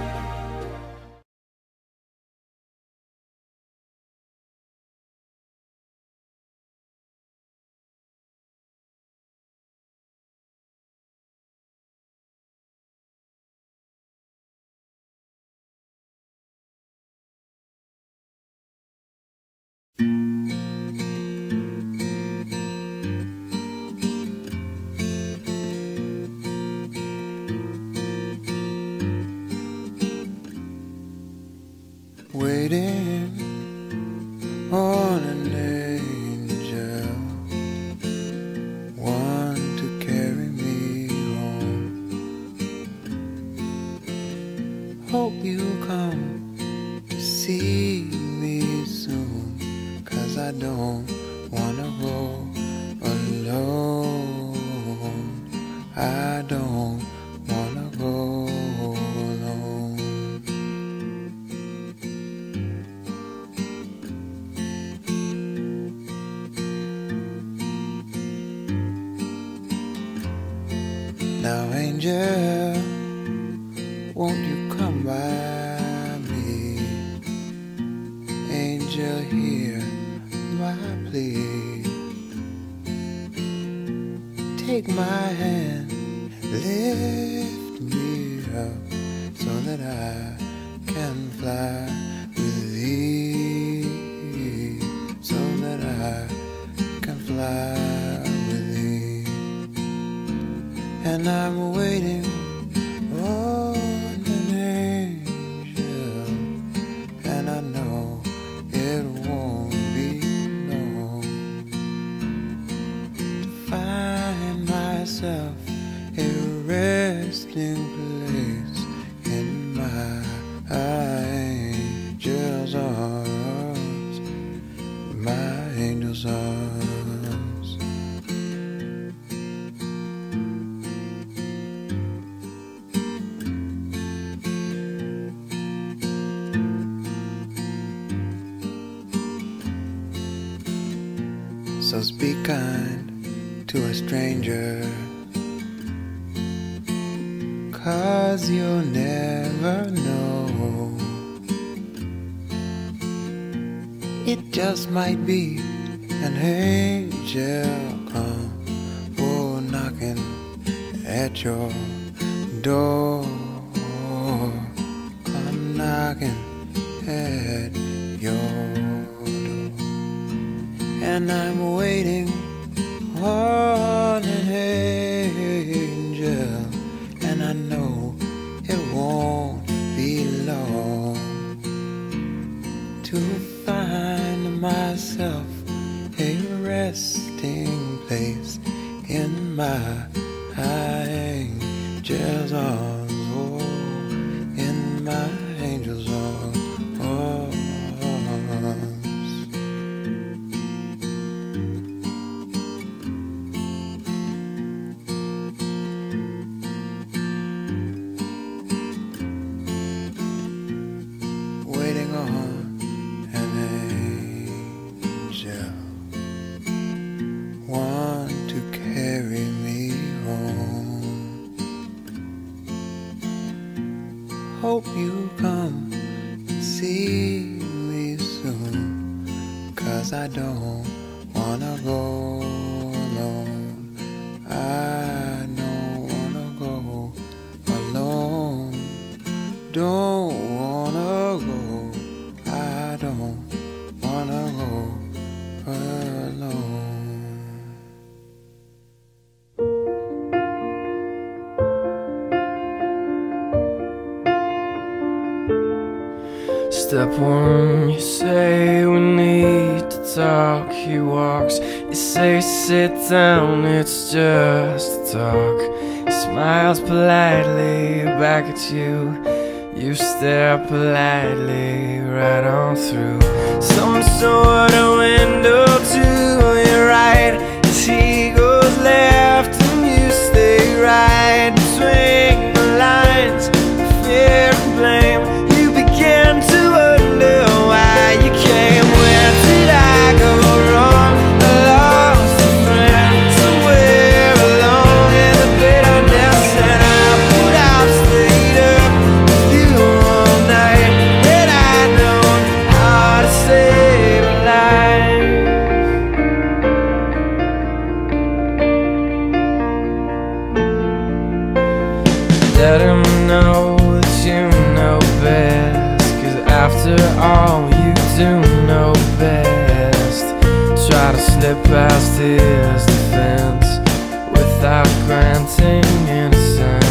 Waiting on an angel, one to carry me home. Hope you'll come see me soon, 'cause I don't wanna go alone. I don't wanna go alone. Now, angel, won't you come by me? Angel, hear my plea. Take my hand, lift me up, so that I can fly with thee, so that I can fly with thee. And I'm waiting on an angel, and I know it won't be long to find myself a resting place in my angel's arms, my angel's arms. So speak kind to a stranger, 'cause you'll never know. It just might be an angel come, oh, knocking at your door. Come knocking at your door. And I'm waiting on an angel, and I know it won't be long to find myself a resting place in my angel's arms, oh, in my angel's arms. Oh. Waiting on an angel, one to carry me home. Hope you come and see me soon, 'cause I don't wanna go alone. I don't wanna go alone. Don't wanna go. I don't wanna go alone. Step one, you say we need to talk. He walks, you say sit down, it's just a talk. He smiles politely back at you. You stare politely right on through some sort of window to your right. As he goes left and you stay right between the lines of fear and blame. You begin to wonder why you can't after all you do know best, try to slip past his defense without granting innocence.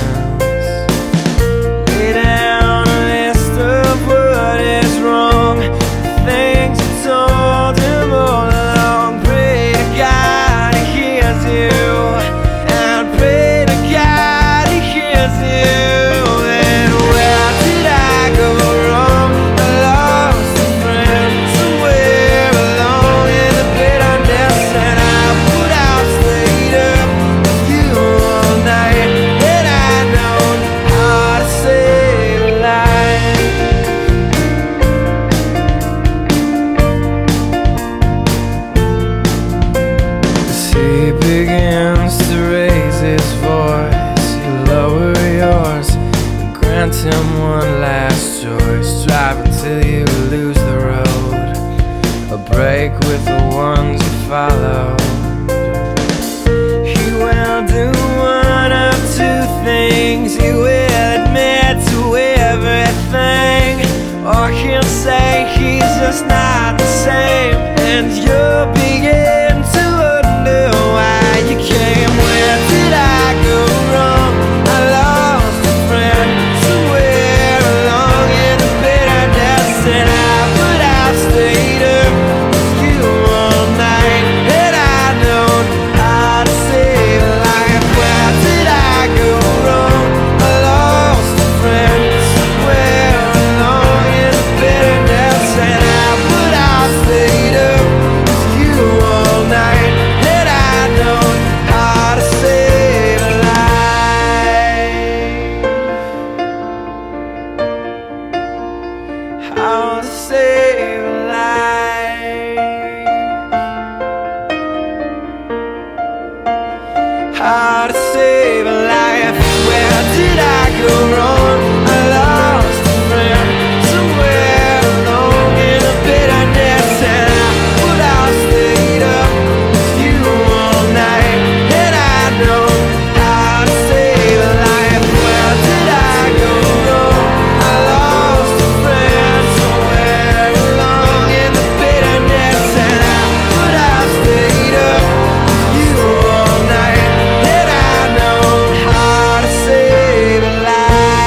Lay down a list of what is wrong, the things you told him all along. Pray to God he hears you, and pray to God he hears you. And where did I go wrong? I lost a friend somewhere along in the bitterness, and I put out stayed up with you all night, and I know how to save a life. As he begins to raise his voice, you lower yours and grant him one last choice. Drive until you lose the road, a break with the ones you follow. He will do one of two things. He will admit to everything, or he'll say he's just not the same, and you'll begin to wonder why you came. Where did I go wrong? I lost a friend somewhere along in the bitterness, and I but I stayed up with you all night, and I know how to save a life. Where did I go wrong? I lost a friend somewhere along in the bitterness, and I but I stayed up with you all night, and I know how to save a life. How to save a life. How to save a life. Where did I go wrong? I lost a friend somewhere along in the bitterness, and I but I stayed up with you all night, and I know how to save a life. Where did I go wrong? I lost a friend somewhere along in the bitterness, and I but I stayed up with you all night, and I know how to save a life.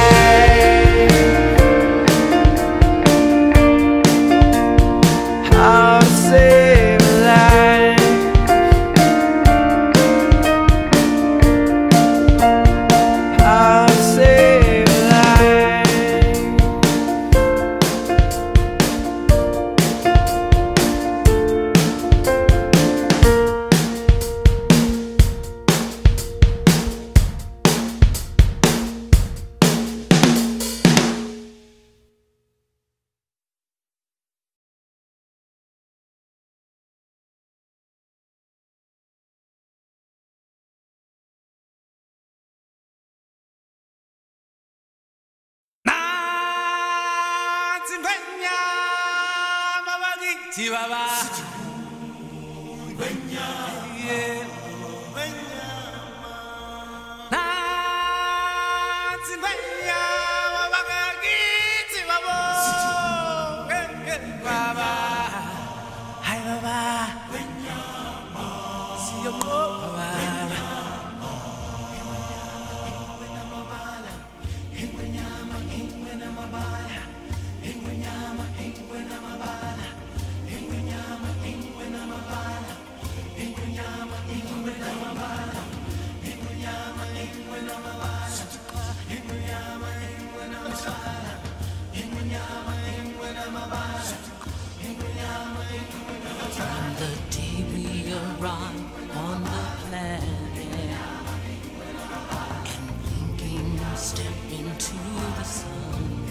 How to save a life. How to save a life. Chihuahua. Yeah. From the day we arrive on the planet and blinking step into the sun,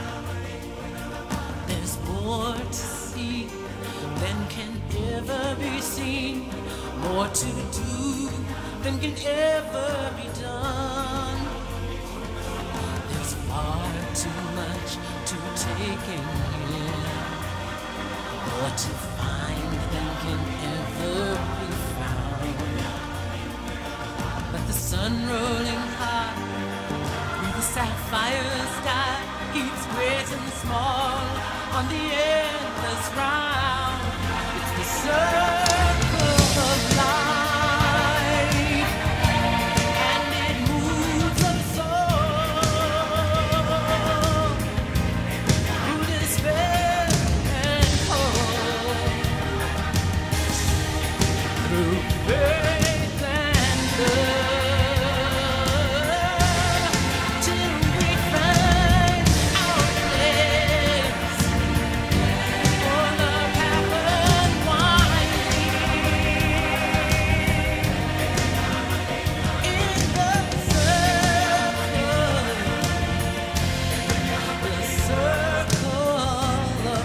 there's more to see than can ever be seen, more to do than can ever be done. There's far too much to take in here, more to find than can ever be found. But the sun rolling high through the sapphire sky keeps great and small on the endless round. It's the circle of life, and it moves us all through despair and hope, through faith and love, till we find our place on the path unwinding in the circle, the circle of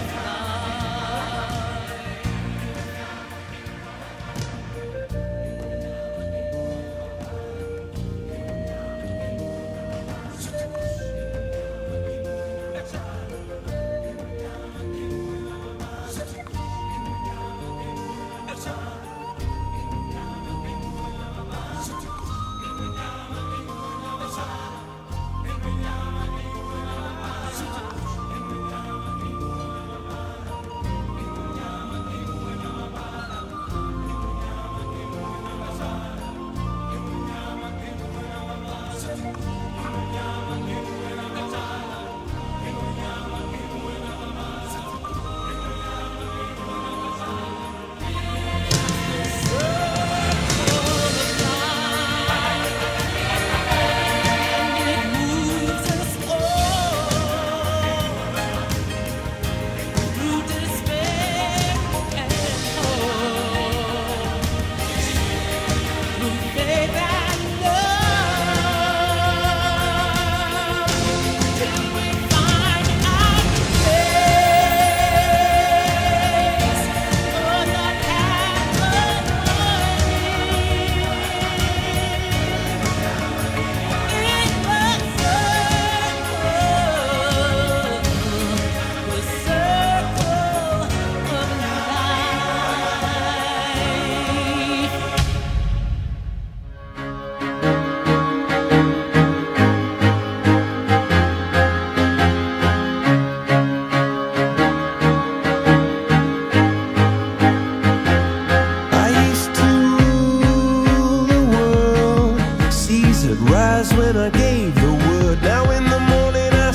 rise when I gave the word. Now in the morning I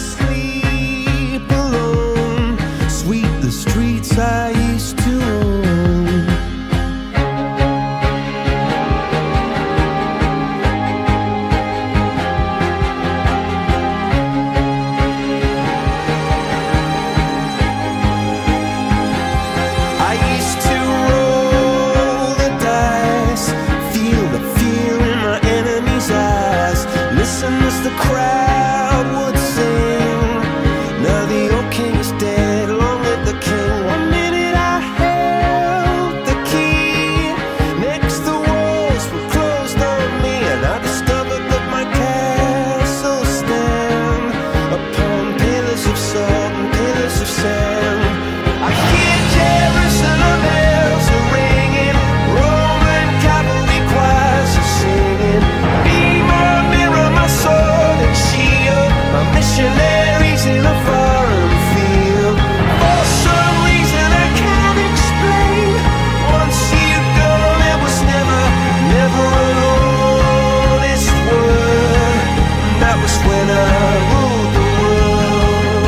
sleep alone. Sweep the streets I used to own. I used to roll the dice, feel the fear in my enemy's eyes. Listen as the crowd would sing. Now the old king is dead, long live the king. One minute I held the key, next the walls were closed on me, and I discovered that my castle stand upon pillars of salt and pillars of sand. I hear Jerusalem bells are ringing, Roman cavalry choirs are singing. Be my mirror, my sword and shield, my missionaries in a foreign field. For some reason I can't explain, once you've gone there was never, never an honest word. That was when I ruled the world.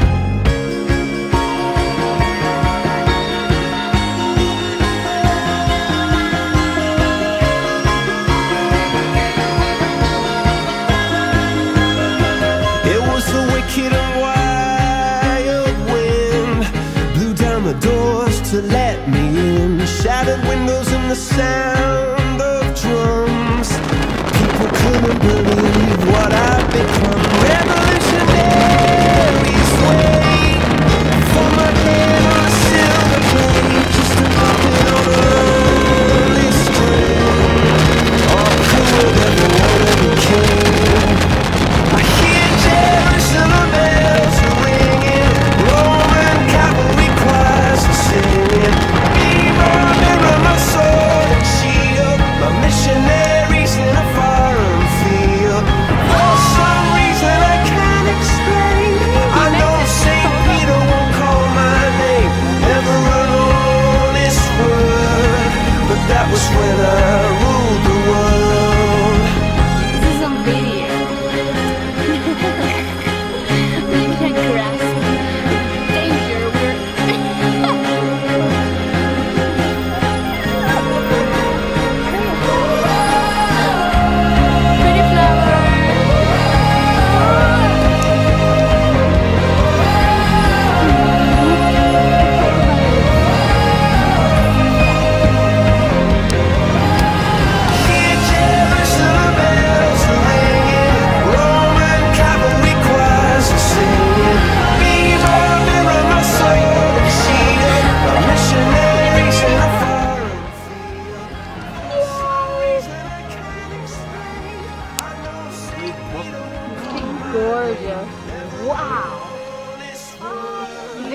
It was the wicked and wild wind, blew down the doors to let me in. Shattered windows and the sound of drums. People couldn't believe what I'd become. Revolutionaries wait for my head on a silver plate, just a puppet on a lonely string. All cool never wanna be king. I hear Jerusalem bells are ringing, Roman cavalry choirs are singing. Be my mirror, my sword and shield, my missionaries in a foreign field. For some reason I can't explain, I know Saint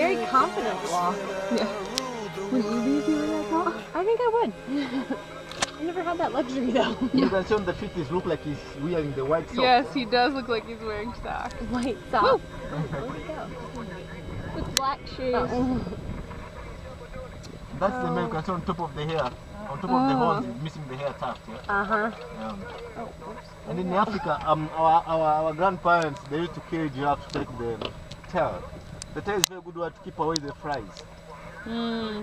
very confident walk. Yeah. Would you be if you were that tall? I think I would. I never had that luxury though. You can show him the feet look like he's wearing the white socks. Yes, he does look like he's wearing socks. White socks. Where'd he go? With black shoes. Oh. That's the male. You can see on top of the hair. On top of the horns, he's missing the hair tuft. Yeah? Uh-huh. Um, and in Africa, um, our, our, our grandparents, they used to kill giraffes to take the tail. The tail is very good way to keep away the flies. Mm.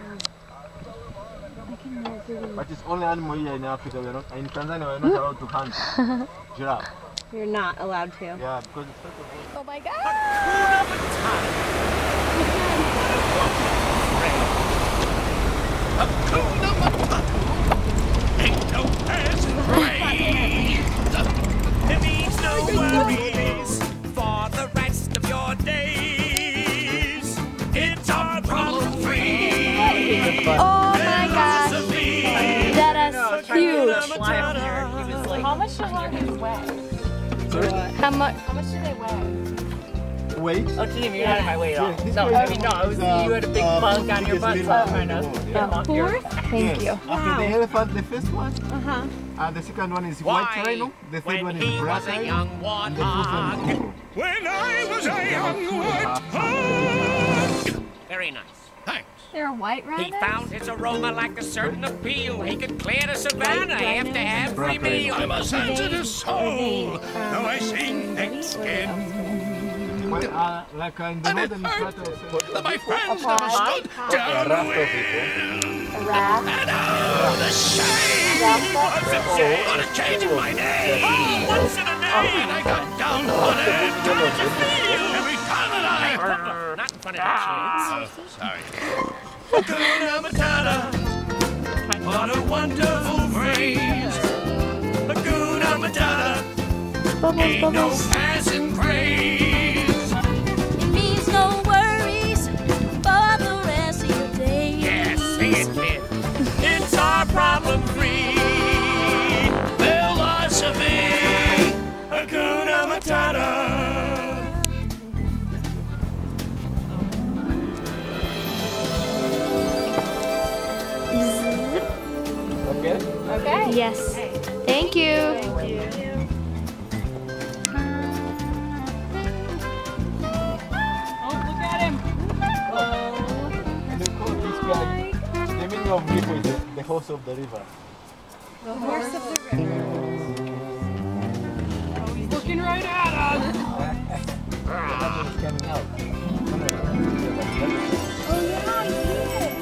But it's only animal here in Africa. We're not, in Tanzania, we're not allowed to hunt giraffe. You're not allowed to. Yeah, because it's such a... Oh my god! Ain't no peasant craze. It means no worries for the rest of your days. It's our problem free. Oh my gosh. That is huge. How much does one weigh? Sorry? How much? How much do they weigh? Weight? Oh, Geneva, you're out of my way at all. Yeah, No, I mean, no, it was, you had a big uh, bug on your butt, so I was trying to get off your... Thank you. After the elephant, the first one. Uh-huh. Uh, the second one is white rhino. The third one is black rhino. And the fourth one is eagle. When I was a young warthog. Very nice. Thanks. They're white rhinos? He found his aroma like a certain appeal. He could clear the savannah after every meal. I'm a sensitive soul, though I see thick skin. Well, uh, like uh, in the northern part of My friends never stood down the wind. And oh, the shame was insane on a change in my name. Oh, once in a night I got down on it. Don't you feel every time that I... Not in front of the kids. Oh, sorry. Hakuna Matata. What a wonderful phrase. Hakuna Matata. Ain't no passing craze. It means no worries for the rest of your days. Yes, sing it, kid. It's our problem-free philosophy. Hakuna Matata. Okay? Okay. Yes. Thank you. Thank you. Oh, look at him. And they call this guy, the meaning of river is the, the horse of the river. The horse of the river. Oh, he's looking right at us. That one is coming out. Oh yeah, I see it.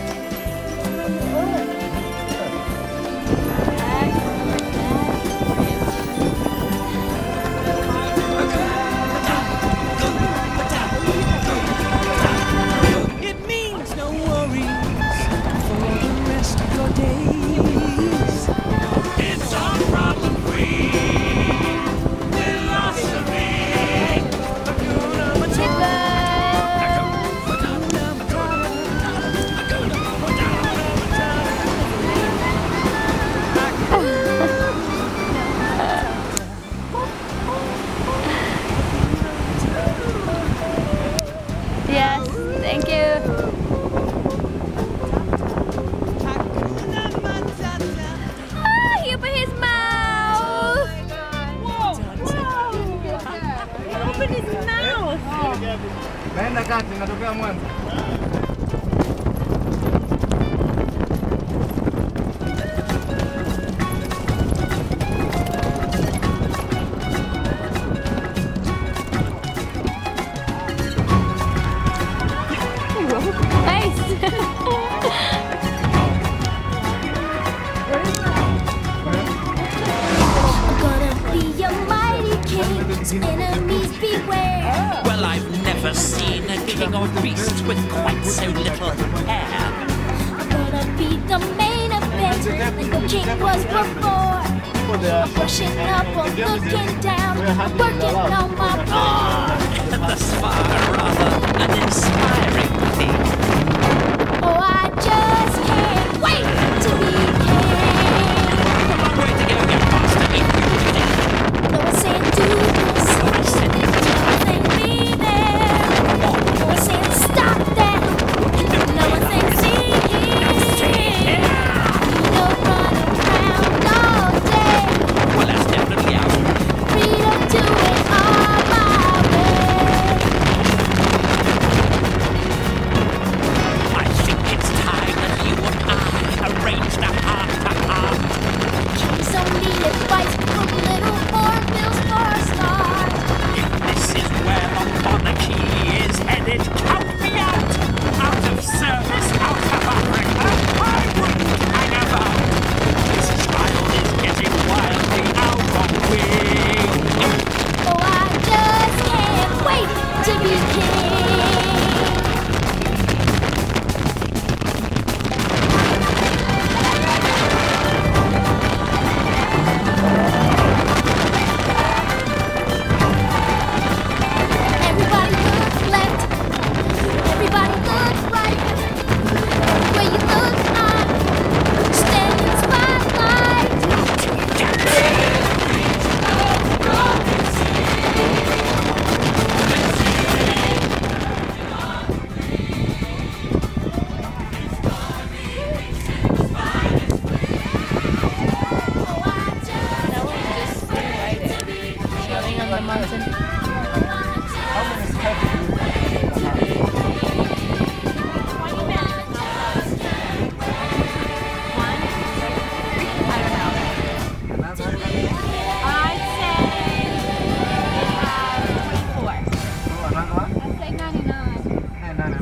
It means no worries for the rest of your days. It's our problem-free philosophy. Hakuna Matata. Yes. Thank you. Ah, he opened his mouth. He opened his mouth. Naenda kati, natokea Mwanza. Enemies beware. Well, I've never seen a king or beast with quite so little hair. I'm gonna be the main event like the king was before. I'm brushing up, I'm looking down, I'm working on my Ah, thus far rather an inspiring thing. Oh, I just can't wait to be king. A long way to go, you monster, if you think. No one saying do this. I said it. Nothing be there. No one saying stop that.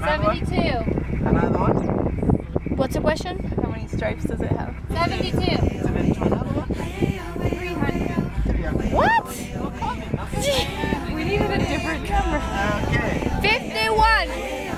seventy-two. Another one? What's the question? How many stripes does it have? seventy-two. seventy-two. Another one? three hundred. What? We needed a different number. Okay. fifty-one.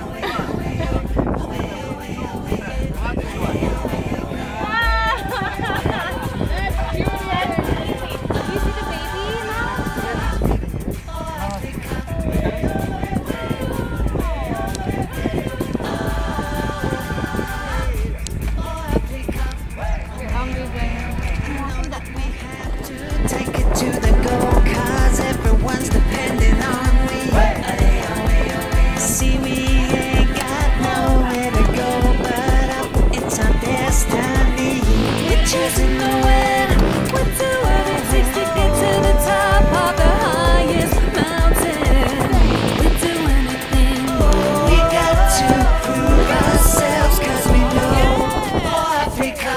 Take it to the goal, cause everyone's depending on me. See, we ain't got nowhere to go, but up, it's our destiny. We're choosing the way. We'll do what it takes to get to the top of the highest mountain. We'll do anything. We got to prove ourselves, cause we know Africa.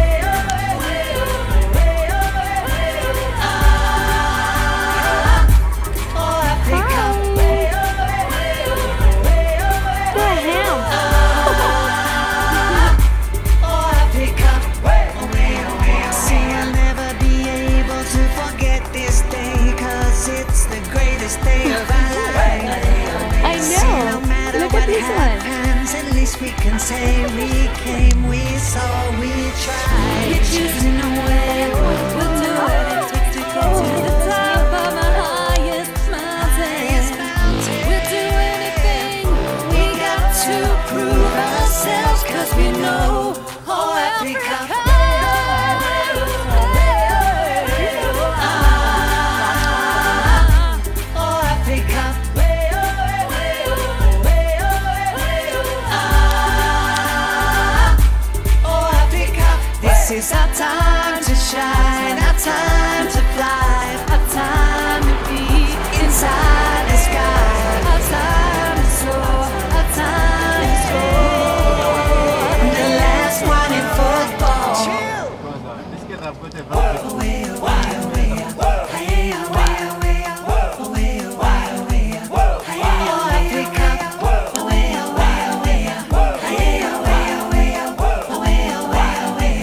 At least we can say we came, we saw, we tried. We're choosing a way. We'll do what it takes to get to the top of the highest mountain. We'll do anything. We got to prove ourselves, cause we know, oh Africa. This is our time to shine, our time to fly, our time to be inside the sky, our time to soar, our time to score. The last one in football. This kid have got a very Away, away, away, away, away, away, away, away, away, oh Africa. Away, away, away, away, away, away, away, away,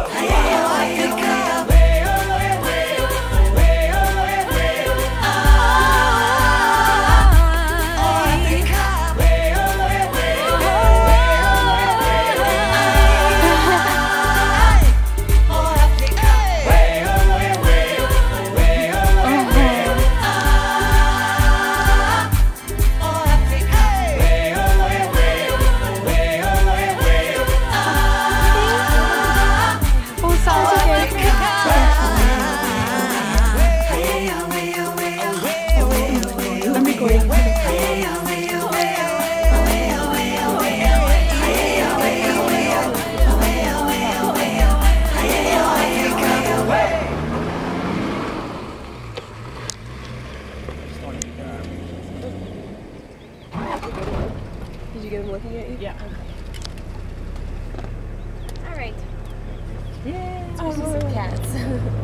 Did you get him looking at you? Yeah. All right. Yeah. Oh, some cats.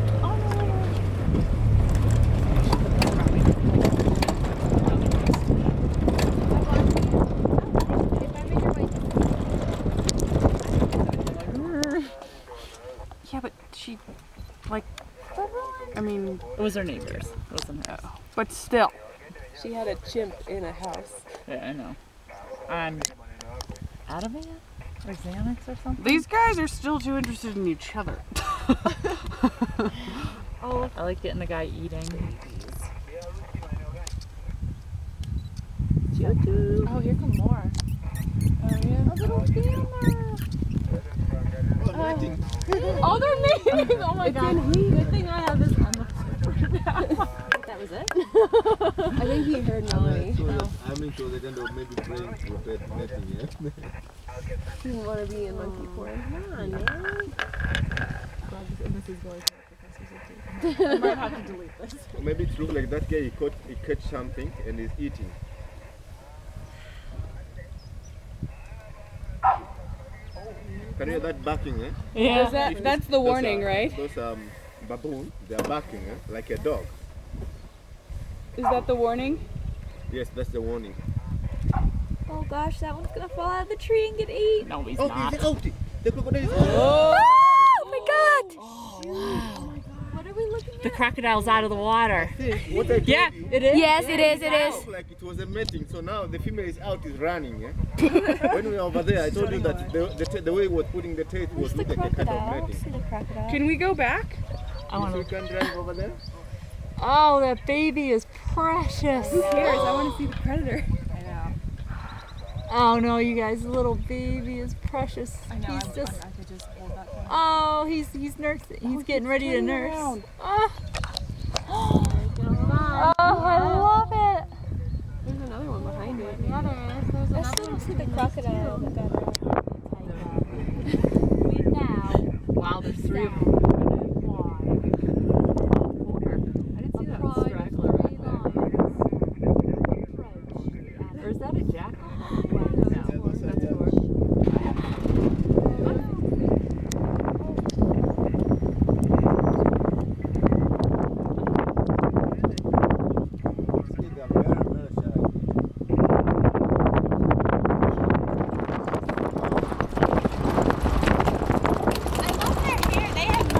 Yeah, but she, like, I mean, it was her neighbors. It wasn't her. But still. She had a chimp in a house. Yeah, I know. I'm Ativan or Xanax or something. These guys are still too interested in each other. Oh, I like getting the guy eating. Oh, here come more. Oh, yeah. A little camera. Oh, mating. Oh, they're mating! Oh my It's god. in heat. Good thing I have this on the floor. That was it? I think he heard Melanie. I mean, so they kind of maybe praying for that mating, yeah? He didn't want to be in monkey porn. Come on, man. God, this, this is going to the professor's attention. I might have to delete this. Or maybe it looks like that guy, he caught, he catch something and is eating. Can you hear that barking, eh? Yeah. Is that, that's the warning, those are, right? Those um, baboon, they are barking, eh? Like a dog. Is that the warning? Yes, that's the warning. Oh gosh, that one's gonna fall out of the tree and get eaten. No, he's Oh, not. he's out. The crocodile is Oh, my god! Oh, wow. What are we looking at? The crocodile's out of the water. What I told Yeah, you, it is. Yes, it is, it is. Like it was a mating, so now the female is out, is running. Yeah? When we were over there, I told you that the, the, the way he was putting the tail was The looking like a kind crocodile. I of don't mating. see the crocodile. Can we go back? I If want we to. can drive over there. Oh, that baby is precious. Who cares? I want to see the predator. I know. Oh no, you guys, the little baby is precious. I know. He's I, just. I could just hold that thing. Oh, he's he's nursing. He's getting ready to turning nurse. around. Oh. Oh, I love it. There's another one behind it. Yeah, there is. There's I still don't see the crocodile that got out. Now. Wow, there's three of them. I didn't see that Across straggler. three lines. Or is that a jackal? No, that's four. I love their hair. They have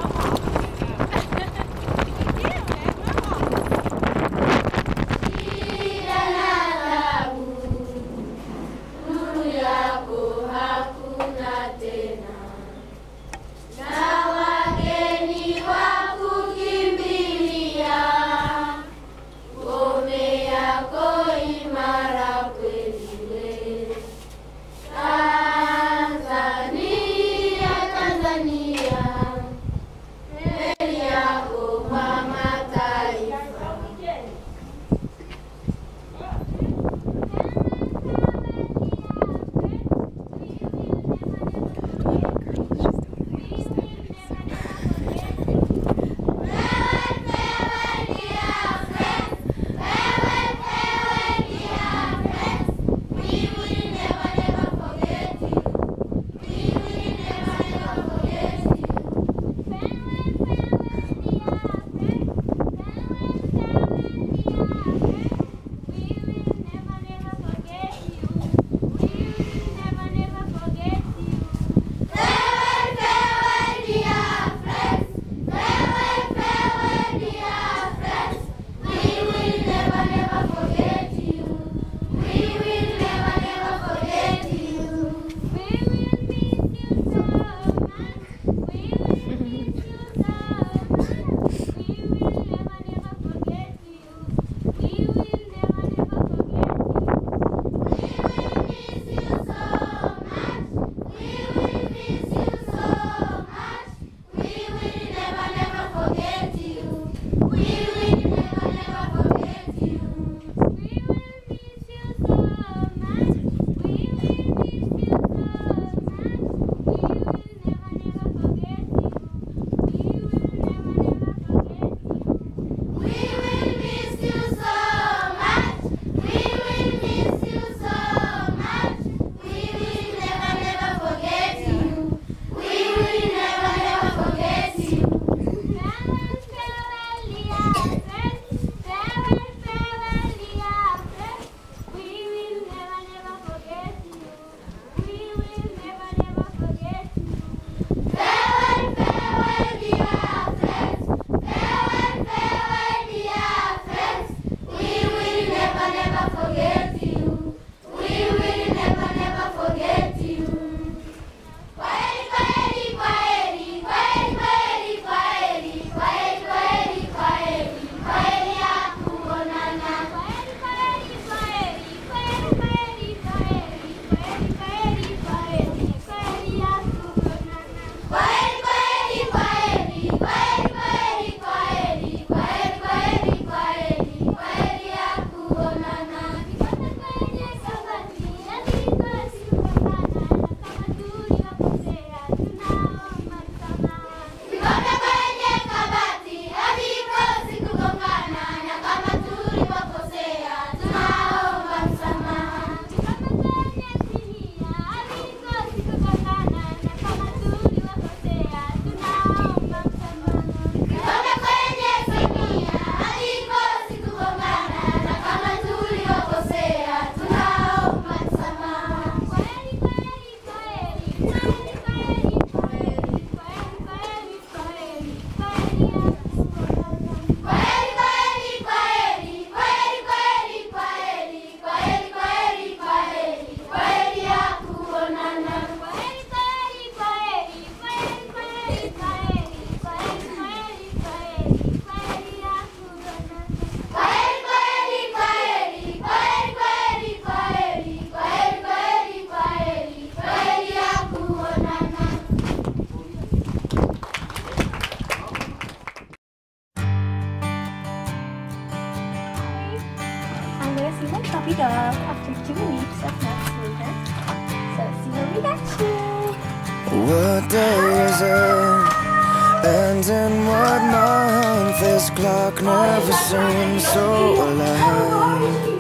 What day is it? And in what month? This clock never seems so alive.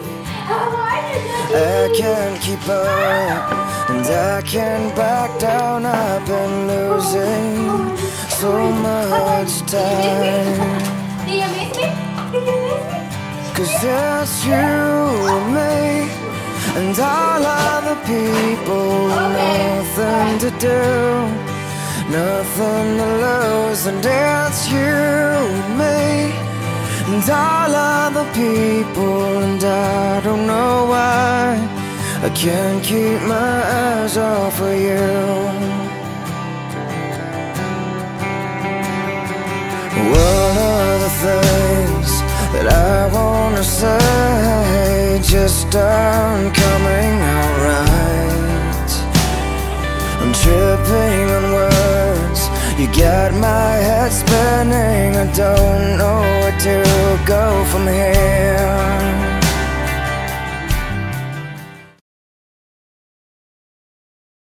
I can't keep up, and I can't back down. I've been losing so much time. Do you miss me? Do you miss me? Cause it's you and me, and all other people, nothing to do, nothing to lose. And it's you and me, and all other people, and I don't know why I can't keep my eyes off of you. What are the things that I wanna say just aren't coming out right? I'm tripping on words, you got my head spinning. I don't know where to go from here.